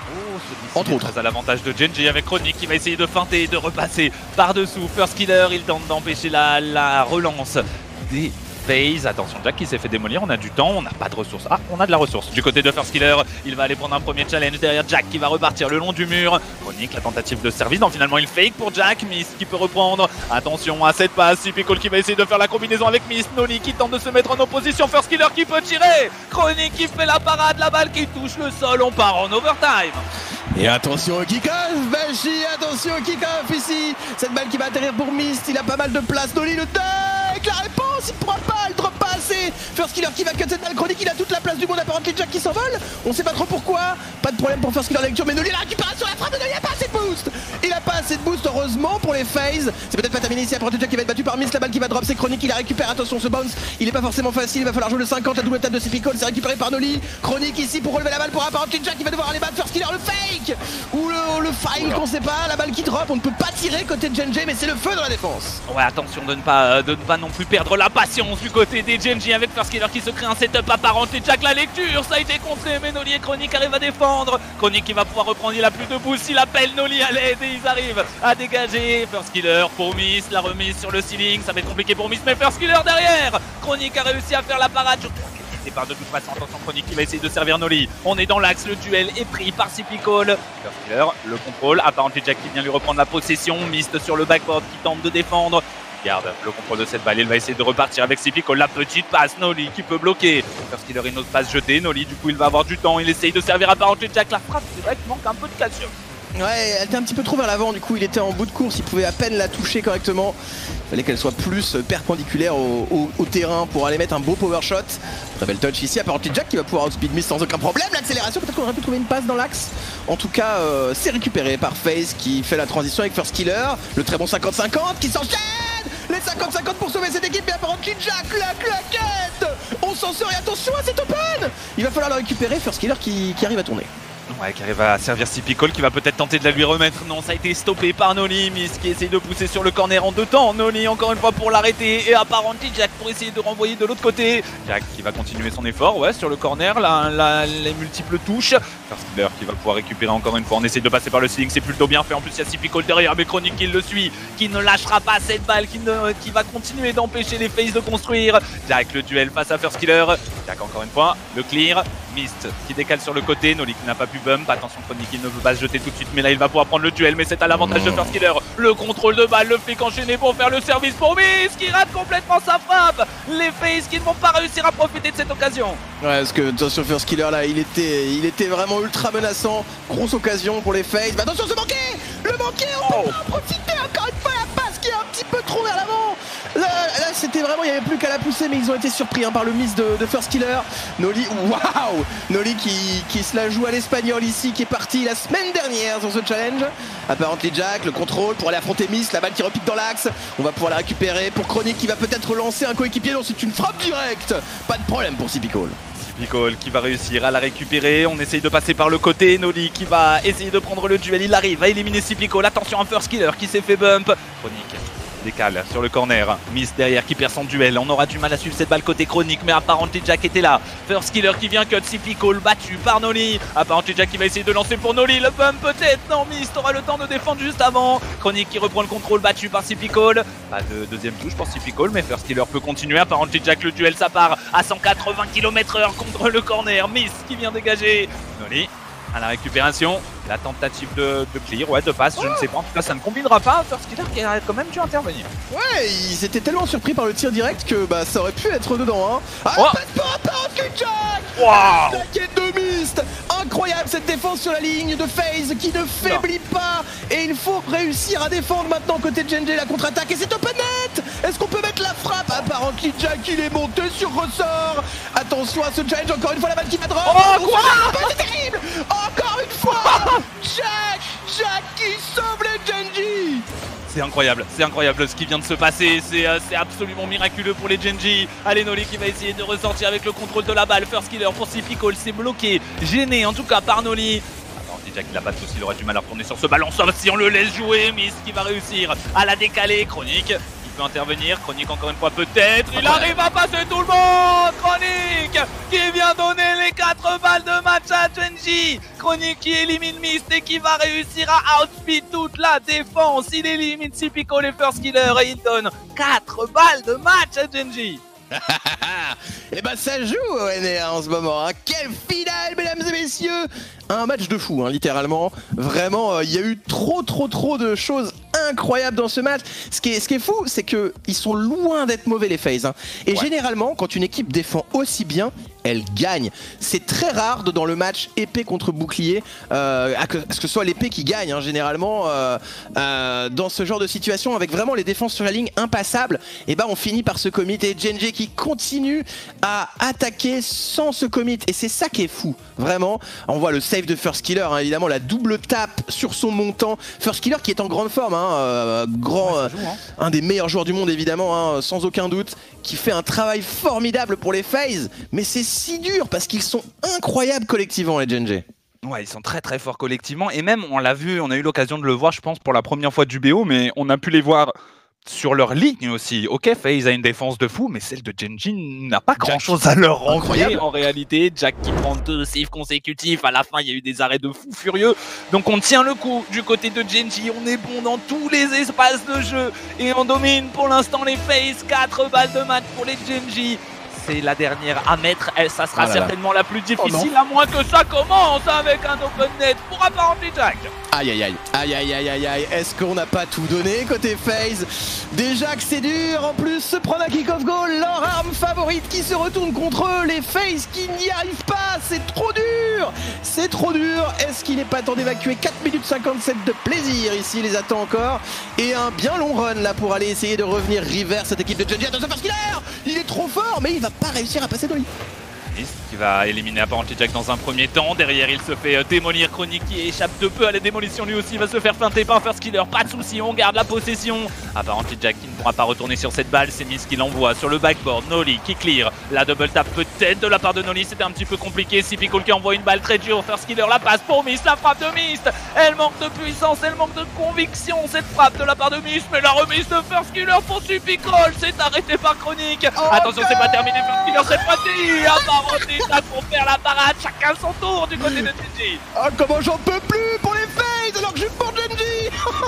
Entre autres. Très à l'avantage de Gen.G avec Chronique qui va essayer de feinter, de repasser par-dessous. Firstkiller, il tente d'empêcher la relance des FaZe. Attention, Jack qui s'est fait démolir, on a du temps, on n'a pas de ressources. Ah, on a de la ressource. Du côté de Firstkiller, il va aller prendre un premier challenge derrière Jack qui va repartir le long du mur. Chronique, la tentative de service, donc finalement il fake pour Jack, Mist qui peut reprendre. Attention à cette passe, Sypico qui va essayer de faire la combinaison avec Mist, Noli qui tente de se mettre en opposition, Firstkiller qui peut tirer, Chronique qui fait la parade, la balle qui touche le sol, on part en overtime. Et attention au kick-off, Bashi, attention au kick-off ici. Cette balle qui va atterrir pour Mist, il a pas mal de place, Noli le dunk, la réponse, il ne pourra pas, le drop pas assez. Firstkiller qui va cut cette balle, Chronique, il a toute la place du monde, Apparently Jack qui s'envole. On sait pas trop pourquoi, pas de problème pour Firstkiller la lecture, mais Noli la récupération, la frappe de Noli, il a pas assez de boost. Il a pas assez de boost, heureusement pour les FaZe. C'est peut-être pas terminé ici, Apparently Jack qui va être battu par Mist, la balle qui va drop, c'est Chronique, il la récupère, attention ce bounce, il est pas forcément facile, il va falloir jouer le 50, la double table de Sypico, c'est récupéré par Noli. Chronique ici pour relever la balle pour Apparently Jack qui va devoir aller battre Firstkiller, le fake ou le find qu'on sait pas, la balle qui drop, on ne peut pas tirer côté de Gen.G mais c'est le feu dans la défense. Ouais, attention de ne pas non plus perdre la patience du côté des Gen.G avec Firstkiller qui se crée un setup Apparently Jack, la lecture, ça a été contré mais Noli et Chronique arrivent à défendre. Chronique qui va pouvoir reprendre, il a plus de boost, il appelle Noli à l'aide et ils arrivent à dégager. Firstkiller pour Mist, la remise sur le ceiling, ça va être compliqué pour Mist mais Firstkiller derrière. Chronique a réussi à faire la parade. C'est par de toute façon, attention Chronique qui va essayer de servir Noli. On est dans l'axe, le duel est pris par Sypico. Firstkiller, le contrôle, Apparently Jack qui vient lui reprendre la possession. Mist sur le backboard qui tente de défendre. Garde le contrôle de cette balle, il va essayer de repartir avec Sypico. La petite passe, Noli qui peut bloquer. Firstkiller une autre passe jetée, Noli du coup il va avoir du temps. Il essaye de servir Apparently Jack. La frappe, c'est vrai qu'il manque un peu de calcium. Ouais, elle était un petit peu trop vers l'avant, du coup il était en bout de course, il pouvait à peine la toucher correctement. Il fallait qu'elle soit plus perpendiculaire au terrain pour aller mettre un beau power shot. Très belle touch ici, Apparently Jack qui va pouvoir outspeed Mist sans aucun problème. L'accélération, peut-être qu'on aurait pu trouver une passe dans l'axe. En tout cas, c'est récupéré par FaZe qui fait la transition avec Firstkiller. Le très bon 50-50 qui s'enchaîne. Les 50-50 pour sauver cette équipe, mais Apparently Jack, la claquette. On s'en sort et attention à cet open. Il va falloir le récupérer, Firstkiller qui arrive à tourner. Ouais, qui arrive à servir Sypico qui va peut-être tenter de la lui remettre. Non, ça a été stoppé par Noli. Mist qui essaye de pousser sur le corner en deux temps. Noli encore une fois pour l'arrêter. Et Apparently Jack pour essayer de renvoyer de l'autre côté. Jack qui va continuer son effort, ouais, sur le corner. Les multiples touches. Firstkiller qui va pouvoir récupérer encore une fois. On essaye de passer par le ceiling, c'est plutôt bien fait. En plus, il y a Sypico derrière, mais Chronique qui le suit, qui ne lâchera pas cette balle, qui va continuer d'empêcher les FaZe de construire. Jack, le duel face à Firstkiller. Jack encore une fois, le clear. Mist qui décale sur le côté, Noli qui n'a pas pu bump, attention Chronique il ne veut pas se jeter tout de suite mais là il va pouvoir prendre le duel mais c'est à l'avantage de Firstkiller. Le contrôle de balle, le flic enchaîné pour faire le service pour Mist qui rate complètement sa frappe. Les FaZe qui ne vont pas réussir à profiter de cette occasion. Ouais, parce que attention Firstkiller là il était vraiment ultra menaçant, grosse occasion pour les FaZe. Mais attention ce manqué, le manqué, on peut pas en profiter encore une fois, la passe qui est un petit peu trop vers l'avant. Là c'était vraiment, il n'y avait plus qu'à la pousser mais ils ont été surpris par le miss de Firstkiller. Noli, waouh, Noli qui se la joue à l'espagnol ici, qui est parti la semaine dernière dans ce challenge. Apparently Jack, le contrôle pour aller affronter Mist, la balle qui repique dans l'axe. On va pouvoir la récupérer pour Chronique qui va peut-être relancer un coéquipier. Non, c'est une frappe directe. Pas de problème pour Sypico. Sypico qui va réussir à la récupérer. On essaye de passer par le côté. Noli qui va essayer de prendre le duel. Il arrive à éliminer Sypico. Attention à Firstkiller qui s'est fait bump. Chronique décale sur le corner. Mist derrière qui perd son duel. On aura du mal à suivre cette balle côté Chronique, mais Apparently Jack était là. Firstkiller qui vient cut Sypico battu par Noli. Apparently Jack qui va essayer de lancer pour Noli. Le bump peut-être. Non, Mist aura le temps de défendre juste avant. Chronique qui reprend le contrôle battu par Sypico. Pas de deuxième touche pour Sypico, mais Firstkiller peut continuer. Apparently Jack, le duel ça part à 180 km/h contre le corner. Mist qui vient dégager. Noli à la récupération. La tentative de clear, ouais, de passe, je ne sais pas. En tout cas, ça ne combinera pas. First Killer qui a quand même dû intervenir. Ouais, ils étaient tellement surpris par le tir direct que bah ça aurait pu être dedans. Hein. Ah, passe pas par Jack. Wow. Plaquette de Mist. Incroyable cette défense sur la ligne de FaZe qui ne faiblit pas. Et il faut réussir à défendre maintenant côté de Gen.G la contre-attaque. Et c'est open net. Est-ce qu'on peut mettre la frappe? Apparemment Jack il est monté sur ressort. Attention à ce challenge, encore une fois la balle qui va drop. Oh quoi? C'est terrible. Encore une fois. Jack qui sauve les Gen.G. C'est incroyable ce qui vient de se passer, c'est absolument miraculeux pour les Gen.G. Allez, Noli qui va essayer de ressortir avec le contrôle de la balle. First Killer pour Sypical, c'est bloqué, gêné en tout cas par Noli. Jack il a pas de soucis, il aurait du mal à retourner sur ce ballon, sauf si on le laisse jouer. Mist qui va réussir à la décaler. Chronique, il peut intervenir. Chronique encore une fois peut-être. Il arrive à passer tout le monde. Chronique qui vient donner les 4 balles de match à Gen.G. Chronique qui élimine Mist et qui va réussir à outspeed toute la défense. Il élimine Sypical et First Killer et il donne 4 balles de match à Gen.G. Et bah ça joue au NA en ce moment, hein. Quelle finale mesdames et messieurs. Un match de fou, hein, littéralement. Vraiment, il y a eu trop de choses incroyables dans ce match. Ce qui est fou, c'est qu'ils sont loin d'être mauvais les FaZe. Hein. Et généralement, quand une équipe défend aussi bien, elle gagne. C'est très rare dans le match épée contre bouclier, que ce soit l'épée qui gagne, hein, généralement, dans ce genre de situation, avec vraiment les défenses sur la ligne impassables, et bah on finit par se commit et Gen.G qui continue à attaquer sans se commit. Et c'est ça qui est fou, vraiment. On voit le save de First Killer, hein, évidemment, la double tape sur son montant. First Killer qui est en grande forme, hein, un des meilleurs joueurs du monde, évidemment, hein, sans aucun doute, qui fait un travail formidable pour les FaZe, mais c'est si dur parce qu'ils sont incroyables collectivement les Gen.G. Ouais, ils sont très forts collectivement et même on l'a vu, on a eu l'occasion de le voir je pense pour la première fois du BO, mais on a pu les voir sur leur ligne aussi. Ok, FaZe a une défense de fou, mais celle de Gen.G n'a pas grand chose à leur rendre en réalité. Jack qui prend 2 saves consécutifs, à la fin il y a eu des arrêts de fou furieux, donc on tient le coup du côté de Gen.G, on est bon dans tous les espaces de jeu et on domine pour l'instant les FaZe. 4 balles de match pour les Gen.G. C'est la dernière à mettre, ça sera certainement la plus difficile, à moins que ça commence avec un open net pour apparemment Jack. Aïe, est-ce qu'on n'a pas tout donné côté FaZe? Déjà que c'est dur, en plus se prendre un kick-off goal, leur arme favorite qui se retourne contre eux, les FaZe qui n'y arrivent pas, c'est trop dur. Est-ce qu'il n'est pas temps d'évacuer? 4 minutes 57 de plaisir ici, les attend encore, et un bien long run là pour aller essayer de revenir river cette équipe de Gen.G. Attention parce qu'il il est trop fort, mais il va pas réussir à passer Dolly. Qui va éliminer apparemment Jack dans un premier temps. Derrière il se fait démolir. Chronique qui échappe de peu à la démolition lui aussi va se faire feinter par First Killer. Pas de soucis, on garde la possession. Apparemment Jack qui ne pourra pas retourner sur cette balle. C'est Mist qui l'envoie sur le backboard. Noli qui clear. La double tap peut-être de la part de Noli. C'était un petit peu compliqué. Sypical qui envoie une balle très dure. First Killer la passe pour Mist. La frappe de Mist. Elle manque de puissance, elle manque de conviction. Cette frappe de la part de Mist. Mais la remise de First Killer pour Sypical. C'est arrêté par Chronique. Attention, c'est pas terminé. First Killer cette fois-ci. Apparemment pour faire la parade, chacun son tour du côté de Gen.G. Ah, comment j'en peux plus pour les FaZe alors que je suis pour Gen.G.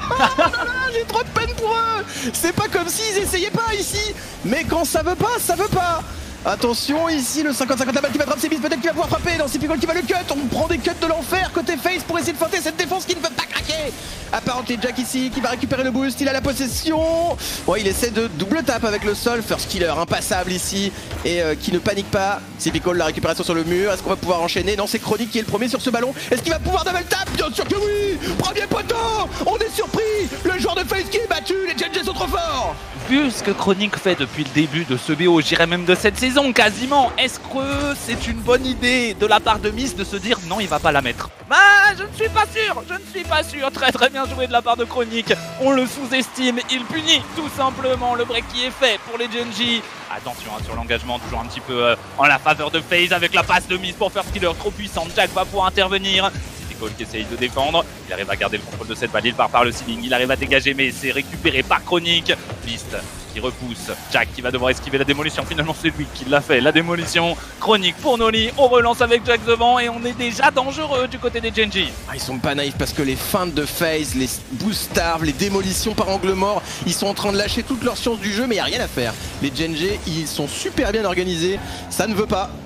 J'ai trop de peine pour eux. C'est pas comme s'ils essayaient pas ici, mais quand ça veut pas, ça veut pas. Attention ici le 50-50, la balle qui va drop, c'est Mist peut-être qui va pouvoir frapper, non, c'est Sypical qui va le cut, on prend des cuts de l'enfer côté FaZe pour essayer de feinter cette défense qui ne veut pas craquer. Apparemment Jack ici qui va récupérer le boost, il a la possession. Ouais, il essaie de double tap avec le sol, First Killer impassable ici et qui ne panique pas. Sypical la récupération sur le mur, est-ce qu'on va pouvoir enchaîner? Non, c'est Chronique qui est le premier sur ce ballon, est-ce qu'il va pouvoir double tap? Bien sûr que oui. Premier poteau, on est surpris, le joueur de FaZe qui est battu, les Gen.G sont trop forts. Vu ce que Chronique fait depuis le début de ce BO, j'irais même de cette saison quasiment, est-ce que c'est une bonne idée de la part de Mist de se dire non, il va pas la mettre? Bah, je ne suis pas sûr, très bien joué de la part de Chronique, on le sous-estime, il punit tout simplement le break qui est fait pour les Gen.G. Attention hein, sur l'engagement, toujours un petit peu en la faveur de FaZe avec la passe de Mist pour First Killer, trop puissante, Jack va pouvoir intervenir. Qui essaye de défendre, il arrive à garder le contrôle de cette balle, il part par le ceiling, il arrive à dégager mais c'est récupéré par Chronique. Mist qui repousse, Jack qui va devoir esquiver la démolition, finalement c'est lui qui l'a fait, la démolition. Chronique pour Noli, on relance avec Jack devant et on est déjà dangereux du côté des Gen.G. Ils sont pas naïfs parce que les feintes de FaZe, les boost starve, les démolitions par angle mort, ils sont en train de lâcher toute leur science du jeu mais il n'y a rien à faire. Les Gen.G ils sont super bien organisés, ça ne veut pas.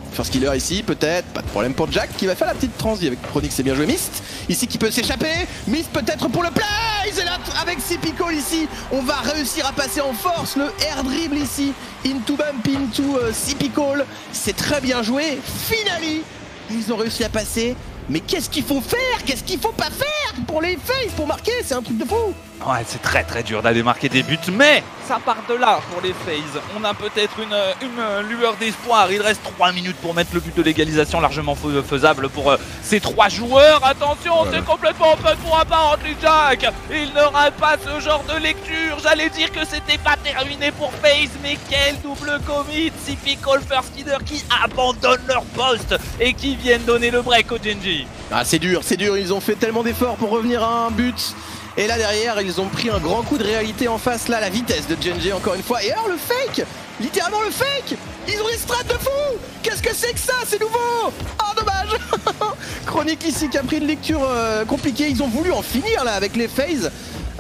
First Killer ici, peut-être, pas de problème pour Jack qui va faire la petite transi avec Chronic, c'est bien joué. Mist, ici qui peut s'échapper, Mist peut-être pour le play, et là avec Sypical ici, on va réussir à passer en force le air dribble ici, into bump, into Sypical, c'est très bien joué, finally, ils ont réussi à passer, mais qu'est-ce qu'il faut faire, qu'est-ce qu'il faut pas faire pour les FaZe, pour marquer, c'est un truc de fou. Ouais, c'est très dur d'aller marquer des buts, mais ça part de là pour les FaZe. On a peut-être une lueur d'espoir. Il reste 3 minutes pour mettre le but de l'égalisation, largement faisable pour ces 3 joueurs. Attention, c'est complètement open pour Apparently Jack. Il n'aura pas ce genre de lecture. J'allais dire que c'était pas terminé pour FaZe, mais quel double commit. Sypical, First Killer qui abandonnent leur poste et qui viennent donner le break au Gen.G. Ah, c'est dur, ils ont fait tellement d'efforts pour revenir à un but. Et là derrière, ils ont pris un grand coup de réalité en face, là, la vitesse de Gen.G encore une fois. Et alors le fake, littéralement le fake, ils ont des strats de fou. Qu'est-ce que c'est que ça, c'est nouveau. Oh dommage. Chronic ici qui a pris une lecture compliquée, ils ont voulu en finir là avec les FaZe.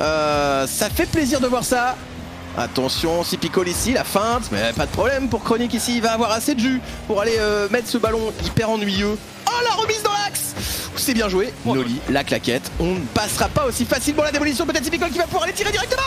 Ça fait plaisir de voir ça. Attention, Sypical ici, la feinte, mais pas de problème pour Chronic ici, il va avoir assez de jus pour aller mettre ce ballon hyper ennuyeux. Oh la remise dans l'axe. C'est bien joué, Noli, la claquette, on ne passera pas aussi facilement la démolition, peut-être Sypical qui va pouvoir aller tirer directement.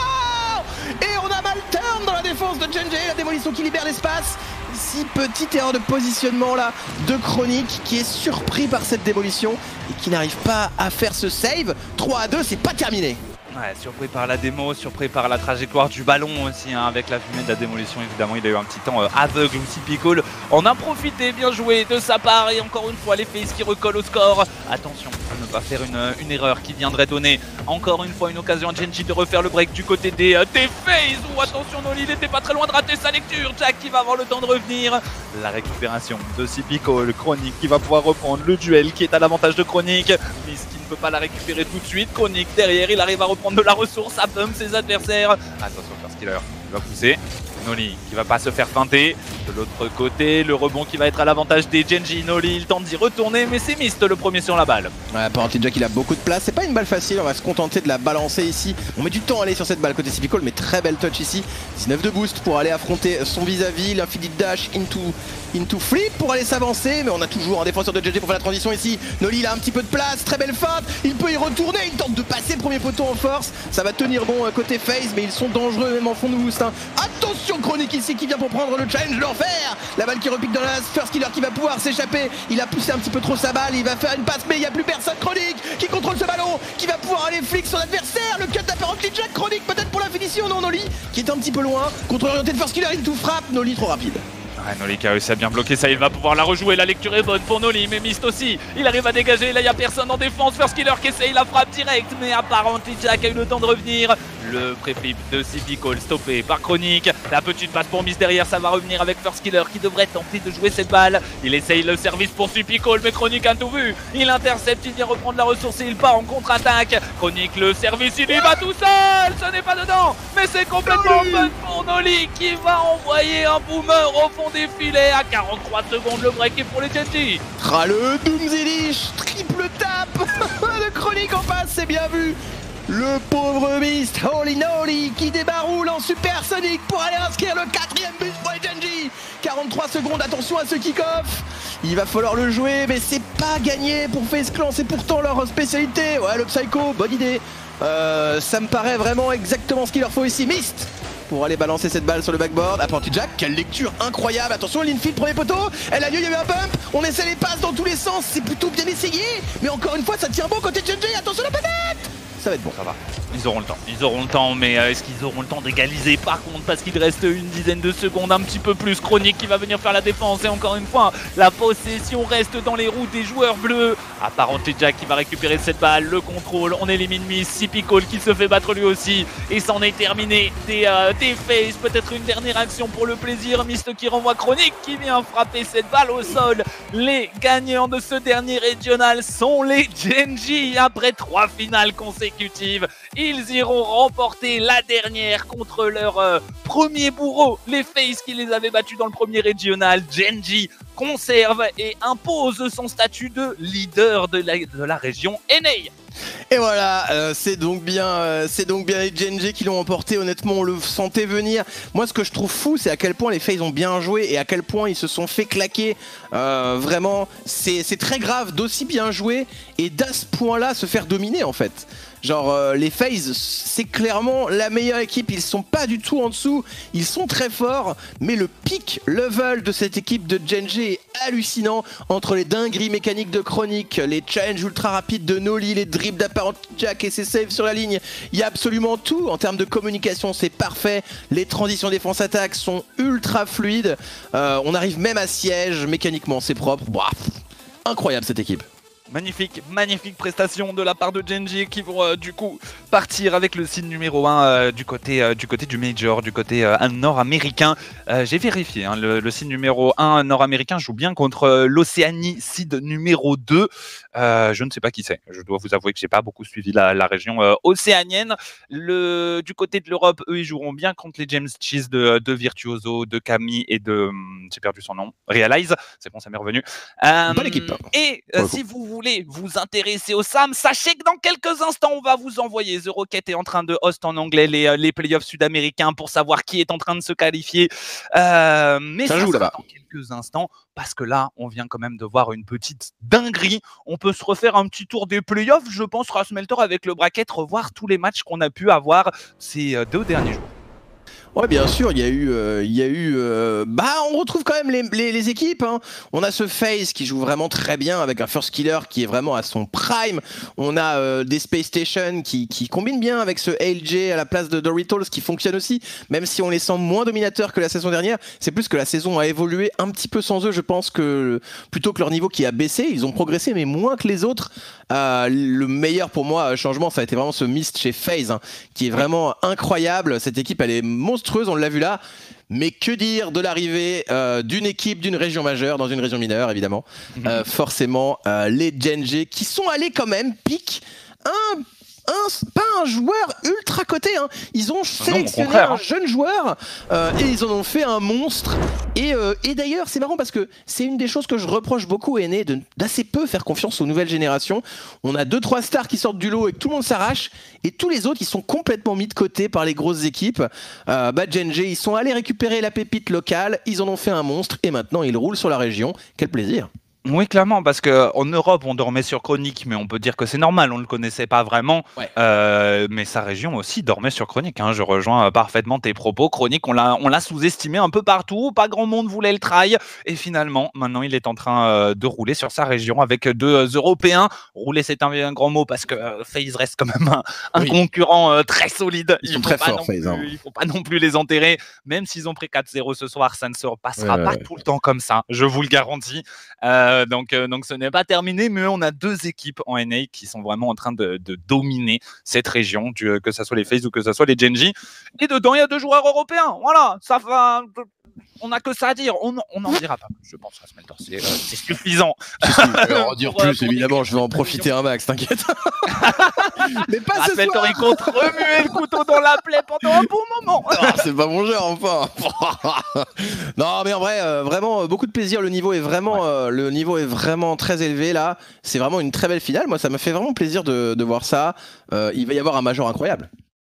Et on a Malturn dans la défense de Gen.G, la démolition qui libère l'espace. Ici, petite erreur de positionnement là de Chronic qui est surpris par cette démolition et qui n'arrive pas à faire ce save. 3-2, c'est pas terminé. Ouais, surpris par la démo, surpris par la trajectoire du ballon aussi, hein, avec la fumée de la démolition. Évidemment, il a eu un petit temps aveugle où Sypical en a profité, bien joué de sa part. Et encore une fois, les FaZe qui recollent au score. Attention à ne pas faire une erreur qui viendrait donner encore une fois une occasion à Gen.G de refaire le break du côté des FaZe. Ou attention, Noli, il n'était pas très loin de rater sa lecture. Jack qui va avoir le temps de revenir. La récupération de Sypical, Chronic qui va pouvoir reprendre le duel qui est à l'avantage de Chronic. Mist qui ne peut pas la récupérer tout de suite. Chronic derrière, il arrive à reprendre de la ressource, à bump ses adversaires. Attention, First Killer, il va pousser. Noli qui va pas se faire feinter. De l'autre côté, le rebond qui va être à l'avantage des Gen.G. Noli, il tente d'y retourner, mais c'est Mist le premier sur la balle. Ouais, Apparently Jack, il a beaucoup de place. C'est pas une balle facile, on va se contenter de la balancer ici. On met du temps à aller sur cette balle côté Sypical, mais très belle touch ici. 19 de boost pour aller affronter son vis-à-vis. L'infinite dash into flip pour aller s'avancer. Mais on a toujours un défenseur de Gen.G pour faire la transition ici. Noli, il a un petit peu de place, très belle feinte. Il peut y retourner, il tente de passer le premier poteau en force. Ça va tenir bon côté FaZe, mais ils sont dangereux même en fond de boost. Hein. Attention, Chronic ici qui vient pour prendre le challenge de l'enfer. La balle qui repique dans la First Killer qui va pouvoir s'échapper. Il a poussé un petit peu trop sa balle, il va faire une passe, mais il n'y a plus personne. Chronic qui contrôle ce ballon, qui va pouvoir aller flic son adversaire. Le cut d'Apparently Jack, Chronic peut-être pour la finition. Non, Noli qui est un petit peu loin. Contrôle orienté de First Killer, into frappe. Noli trop rapide. Ouais, Noli qui a réussi à bien bloquer ça, il va pouvoir la rejouer, la lecture est bonne pour Noli, mais Mist aussi, il arrive à dégager, là il n'y a personne en défense, First Killer qui essaye la frappe directe, mais Apparently Jack a eu le temps de revenir. Le pré-flip de Sypical stoppé par Chronic, la petite passe pour Mist derrière, ça va revenir avec First Killer qui devrait tenter de jouer cette balle. Il essaye le service pour Sypical, mais Chronic a tout vu, il intercepte, il vient reprendre la ressource et il part en contre-attaque. Chronic, le service, il y va tout seul, ce n'est pas dedans, mais c'est complètement open pour Noli qui va envoyer un boomer au fond des filets à 43 secondes, le break est pour les Gen.G. Ah, le Doomsday triple tape de Chronic en face, c'est bien vu. Le pauvre Mist, Holy Noli, qui débaroule en supersonique pour aller inscrire le 4e but pour les Gen.G. 43 secondes, attention à ce kick-off. Il va falloir le jouer, mais c'est pas gagné pour FaZe Clan, c'est pourtant leur spécialité. Ouais, le Psycho, bonne idée. Ça me paraît vraiment exactement ce qu'il leur faut ici. Mist pour aller balancer cette balle sur le backboard. Apparently Jack, quelle lecture incroyable. Attention, l'infield, premier poteau. Elle a lieu, il y avait un bump. On essaie les passes dans tous les sens. C'est plutôt bien essayé. Mais encore une fois, ça tient bon côté Gen.G. Attention la patate. Ça va être bon. Ça va. Ils auront le temps, mais est-ce qu'ils auront le temps d'égaliser par contre, parce qu'il reste une dizaine de secondes, un petit peu plus. Chronic qui va venir faire la défense et encore une fois, la possession reste dans les roues des joueurs bleus. Apparently Jack qui va récupérer cette balle, le contrôle, on élimine Mist, Sypical qui se fait battre lui aussi et c'en est terminé des FaZe. Peut-être une dernière action pour le plaisir, Mist qui renvoie Chronic qui vient frapper cette balle au sol. Les gagnants de ce dernier régional sont les Gen.G après 3 finales consécutives. Ils iront remporter la dernière contre leur premier bourreau, les FaZe qui les avaient battus dans le premier régional. Gen.G conserve et impose son statut de leader de la région NA. Et voilà, c'est donc bien les GNG qui l'ont emporté. Honnêtement, on le sentait venir. Moi, ce que je trouve fou, c'est à quel point les FaZe ont bien joué et à quel point ils se sont fait claquer. Vraiment, c'est très grave d'aussi bien jouer et d'à ce point-là se faire dominer en fait. Genre les FaZe, c'est clairement la meilleure équipe, ils sont pas du tout en dessous, ils sont très forts, mais le pic level de cette équipe de GNG est hallucinant, entre les dingueries mécaniques de Chronic, les challenges ultra rapides de Noli, les dribbles d'Apparent Jack et ses saves sur la ligne, il y a absolument tout, en termes de communication c'est parfait, les transitions défense-attaque sont ultra fluides, on arrive même à siège, mécaniquement c'est propre, bah, incroyable cette équipe. Magnifique prestation de la part de Gen.G qui vont du coup partir avec le seed numéro 1 du côté du Major, du côté nord-américain. J'ai vérifié, hein, le seed numéro 1 nord-américain joue bien contre l'Océanie seed numéro 2. Je ne sais pas qui c'est, je dois vous avouer que j'ai pas beaucoup suivi la région océanienne. Du côté de l'Europe, eux ils joueront bien contre les James Cheese de Virtuoso, de Camille et de... j'ai perdu son nom, Realize, c'est bon ça m'est revenu. Bonne équipe. Et si vous voulez vous intéresser au SAM, sachez que dans quelques instants, on va vous envoyer. The Rocket est en train de host en anglais les playoffs sud-américains pour savoir qui est en train de se qualifier. Mais ça joue là-bas dans quelques instants, parce que là, on vient quand même de voir une petite dinguerie. On peut se refaire un petit tour des playoffs, je pense, Rasmeltor, avec le bracket, revoir tous les matchs qu'on a pu avoir ces 2 derniers jours. Ouais, bien sûr, il y a eu on retrouve quand même les équipes, hein. On a ce FaZe qui joue vraiment très bien avec un First Killer qui est vraiment à son prime. On a des Space Station qui combinent bien avec ce ALJ à la place de Doritos qui fonctionne aussi, même si on les sent moins dominateurs que la saison dernière. C'est plus que la saison a évolué un petit peu sans eux, je pense, que plutôt que leur niveau qui a baissé. Ils ont progressé, mais moins que les autres. Le meilleur pour moi changement, ça a été vraiment ce Mist chez FaZe, hein, qui est vraiment incroyable. Cette équipe, elle est monstrueuse, on l'a vu là. Mais que dire de l'arrivée d'une équipe d'une région majeure dans une région mineure, évidemment. Forcément, les GNG qui sont allés quand même piquer pas un joueur ultra coté, hein. Ils ont sélectionné un jeune joueur et ils en ont fait un monstre. Et d'ailleurs, c'est marrant parce que c'est une des choses que je reproche beaucoup à NA, d'assez peu faire confiance aux nouvelles générations. On a 2-3 stars qui sortent du lot et que tout le monde s'arrache, et tous les autres ils sont complètement mis de côté par les grosses équipes. GNG, ils sont allés récupérer la pépite locale, ils en ont fait un monstre et maintenant ils roulent sur la région. Quel plaisir! Oui, clairement, parce qu'en Europe, on dormait sur Chronic, mais on peut dire que c'est normal, on ne le connaissait pas vraiment. Ouais. Mais sa région aussi dormait sur Chronic, hein. Je rejoins parfaitement tes propos. Chronic, on l'a sous-estimé un peu partout, pas grand monde voulait le try, et finalement, maintenant, il est en train de rouler sur sa région avec 2 Européens. Rouler, c'est un grand mot, parce que FaZe reste quand même un concurrent très solide. Ils sont très forts, FaZe. Hein. Il ne faut pas non plus les enterrer, même s'ils ont pris 4-0 ce soir, ça ne se passera pas tout le temps comme ça, je vous le garantis. Donc ce n'est pas terminé, mais on a 2 équipes en NA qui sont vraiment en train de dominer cette région, que ce soit les FaZe ou que ce soit les Gen.G. Et dedans, il y a 2 joueurs européens. Voilà, ça va. On n'a que ça à dire. On n'en dira pas. Je pense à Smelter, c'est suffisant. Je vais en dire plus, évidemment. Je vais en profiter un max, t'inquiète. Mais pas ce Smelter, soir. il compte remuer le couteau dans la plaie pendant un bon moment. C'est pas mon genre, enfin. Non, mais en vrai, vraiment beaucoup de plaisir. Le niveau est vraiment très élevé là. C'est vraiment une très belle finale. Moi, ça me fait vraiment plaisir de voir ça. Il va y avoir un major incroyable.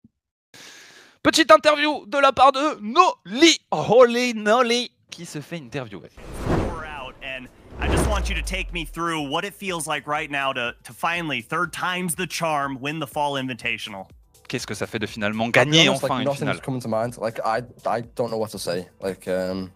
Petite interview de la part de Noli, Holy Noli, qui se fait interviewer. I just want you to take me through what it feels like right now to finally, 3rd time's the charm, win the Fall Invitational. Qu'est-ce que ça fait de finalement gagner enfin une finale? Coming to mind. Like I don't know what to say. Like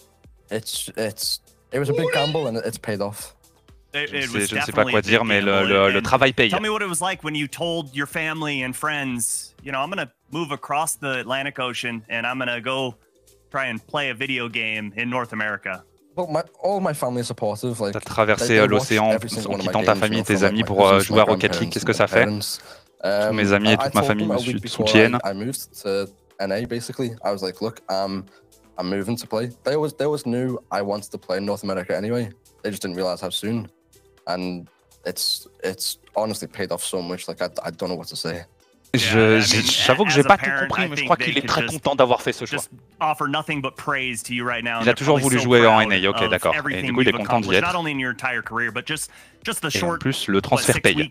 it was a big gamble and it's paid off. Je ne sais pas quoi dire, mais le travail paye. Tell me what it was like when you told your family and friends, you know, I'm gonna move across the Atlantic Ocean and I'm gonna go try and play a video game in North America. Well, all my family is supportive. Like, t'as traversé l'océan en quittant ta famille, tes amis pour jouer à Rocket League. Qu'est-ce que ça fait? Tous mes amis et toute ma famille me soutiennent. I moved to NA basically. I was like, look, I'm moving to play. They always knew I wanted to play in North America anyway. They just didn't realize how soon. And it's honestly paid off so much. Like I don't know what to say. J'avoue que j'ai pas tout compris, mais je crois qu'il est très content d'avoir fait ce choix. Il a toujours voulu jouer en NA, ok, d'accord. Et du coup, il est content d'y être. Et en plus, le transfert paye.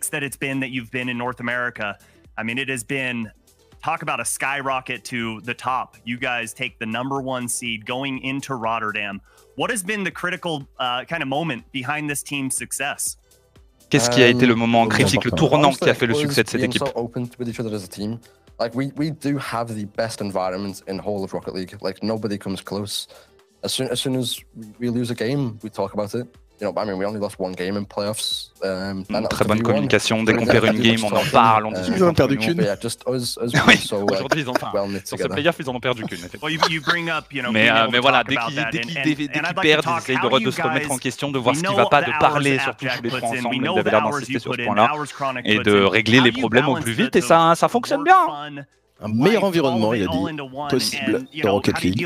Talk about a skyrocket to the top. You guys take the #1 seed going into Rotterdam. What has been the critical kind of moment behind this team's success? Qu'est-ce qui a été le moment critique, le tournant qui a fait le succès de cette équipe? Like we do have the best environment in whole of Rocket League. Like nobody comes close. As soon as we lose a game, we talk about it. You know, I mean, we only lost one game in playoffs. Très bonne communication. Dès qu'on perd une game, on en parle, on discute. Ils en ont perdu qu'une. Aujourd'hui, ils ont sur ce playoff, ils en ont perdu qu'une. Mais voilà, dès qu'ils perdent, ils essayent de se remettre en question, de voir ce qui va pas, de parler surtout tous les trois ensemble. Ils avaient l'air d'insister sur ce point-là et de régler les problèmes au plus vite. Et ça fonctionne bien. Un meilleur environnement, il a dit, possible dans Rocket League.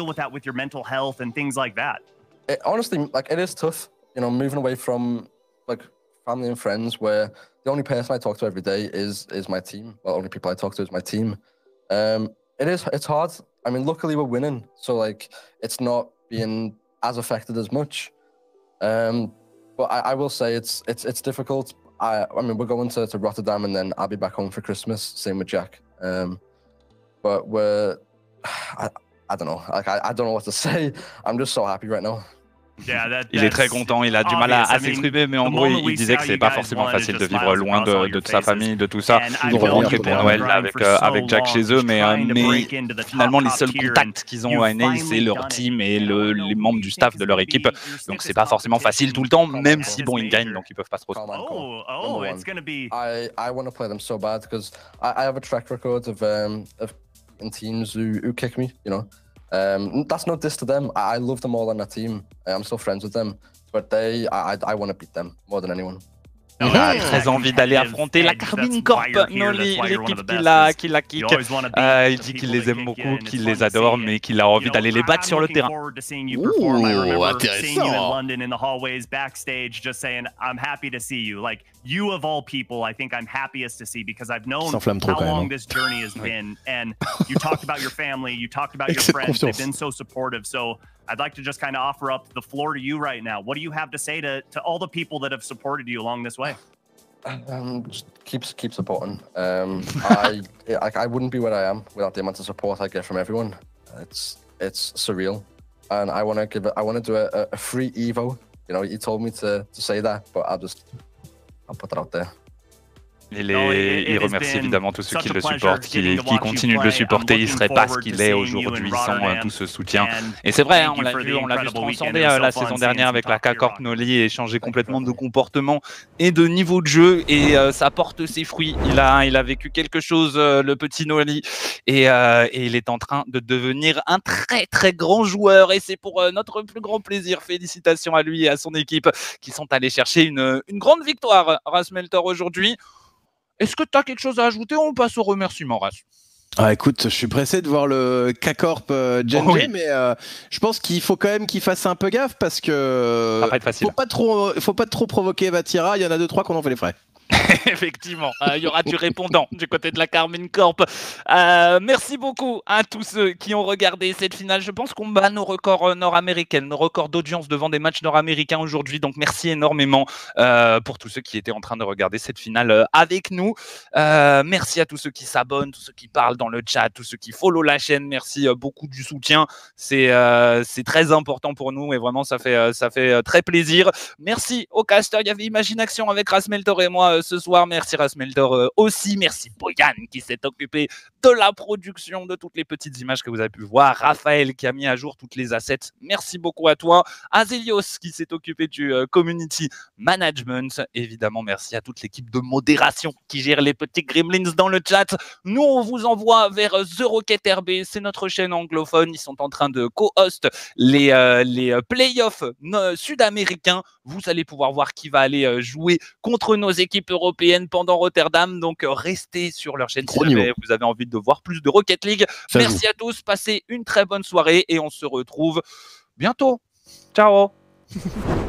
Honestly, like it is tough. You know, moving away from like family and friends, where the only person I talk to every day is my team. Well, only people I talk to is my team. It's hard. I mean, luckily we're winning, so like it's not being as affected as much. But I will say it's difficult. I mean, we're going to Rotterdam and then I'll be back home for Christmas. Same with Jack. But I don't know. Like I don't know what to say. I'm just so happy right now. Il est très content, il a du mal à s'exprimer, mais en gros, il disait que c'est pas forcément facile de vivre loin de sa famille, de tout ça. Ils vont rentrer pour Noël avec Jack chez eux, mais finalement, les seuls contacts qu'ils ont à NA, c'est leur team et les membres du staff de leur équipe. Donc, c'est pas forcément facile tout le temps, même si bon, ils gagnent, donc ils peuvent pas se trop. I want to play them so bad because I have a track record of in teams who kick me, you know. That's no diss to them. I love them all on that team. I'm still friends with them, but I want to beat them more than anyone. Il a très envie d'aller affronter la Karmine Corp, l'équipe qui la kick. Il dit qu'il les aime beaucoup, qu'il les adore, mais qu'il a envie d'aller les battre sur le terrain. Ouh, intéressant. You of all people, I think I'm happiest to see because I've known how long this journey has been. And you talked about your family, you talked about your friends. They've been so supportive. So I'd like to just kind of offer up the floor to you right now. What do you have to say to all the people that have supported you along this way? Just keep supporting. I wouldn't be where I am without the amount of support I get from everyone. It's surreal, and I want to do a free Evo. You know, you told me to say that, but I'll put it out there. Il remercie évidemment tous ceux qui le supportent, qui continuent de le supporter. Il ne serait pas ce qu'il est aujourd'hui sans tout ce soutien. Et c'est vrai, on l'a vu transcender la saison dernière avec la K-Corp Noli et changer complètement de comportement et de niveau de jeu. Et ça porte ses fruits. Il a vécu quelque chose, le petit Noli. Et il est en train de devenir un très très grand joueur. Et c'est pour notre plus grand plaisir. Félicitations à lui et à son équipe qui sont allés chercher une grande victoire, Rasmeltor, aujourd'hui. Est-ce que tu as quelque chose à ajouter ou on passe au remerciement, Ras? Ah, écoute, je suis pressé de voir le K-Corp Genji, mais je pense qu'il faut quand même qu'il fasse un peu gaffe parce que ça va être facile. Faut pas trop provoquer Vatira. Il y en a 2-3 qu'on en fait les frais. Effectivement, il y aura du répondant du côté de la Karmine Corp. Merci beaucoup à tous ceux qui ont regardé cette finale. Je pense qu'on bat nos records nord-américains, nos records d'audience devant des matchs nord-américains aujourd'hui. Donc merci énormément pour tous ceux qui étaient en train de regarder cette finale avec nous. Merci à tous ceux qui s'abonnent, tous ceux qui parlent dans le chat, tous ceux qui follow la chaîne. Merci beaucoup du soutien. C'est très important pour nous et vraiment ça fait très plaisir. Merci au caster. Il y avait Imagination avec Rasmeltor et moi ce soir. Merci Rasmeltor aussi. Merci Boyan qui s'est occupé de la production de toutes les petites images que vous avez pu voir. Raphaël qui a mis à jour toutes les assets. Merci beaucoup à toi. Azelios qui s'est occupé du community management. Évidemment, merci à toute l'équipe de modération qui gère les petits gremlins dans le chat. Nous, on vous envoie vers The Rocket RB. C'est notre chaîne anglophone. Ils sont en train de co-host les playoffs sud-américains. Vous allez pouvoir voir qui va aller jouer contre nos équipes européennes pendant Rotterdam. Donc, restez sur leur chaîne si jamais vous avez envie de voir plus de Rocket League. Merci à tous. Passez une très bonne soirée et on se retrouve bientôt. Ciao.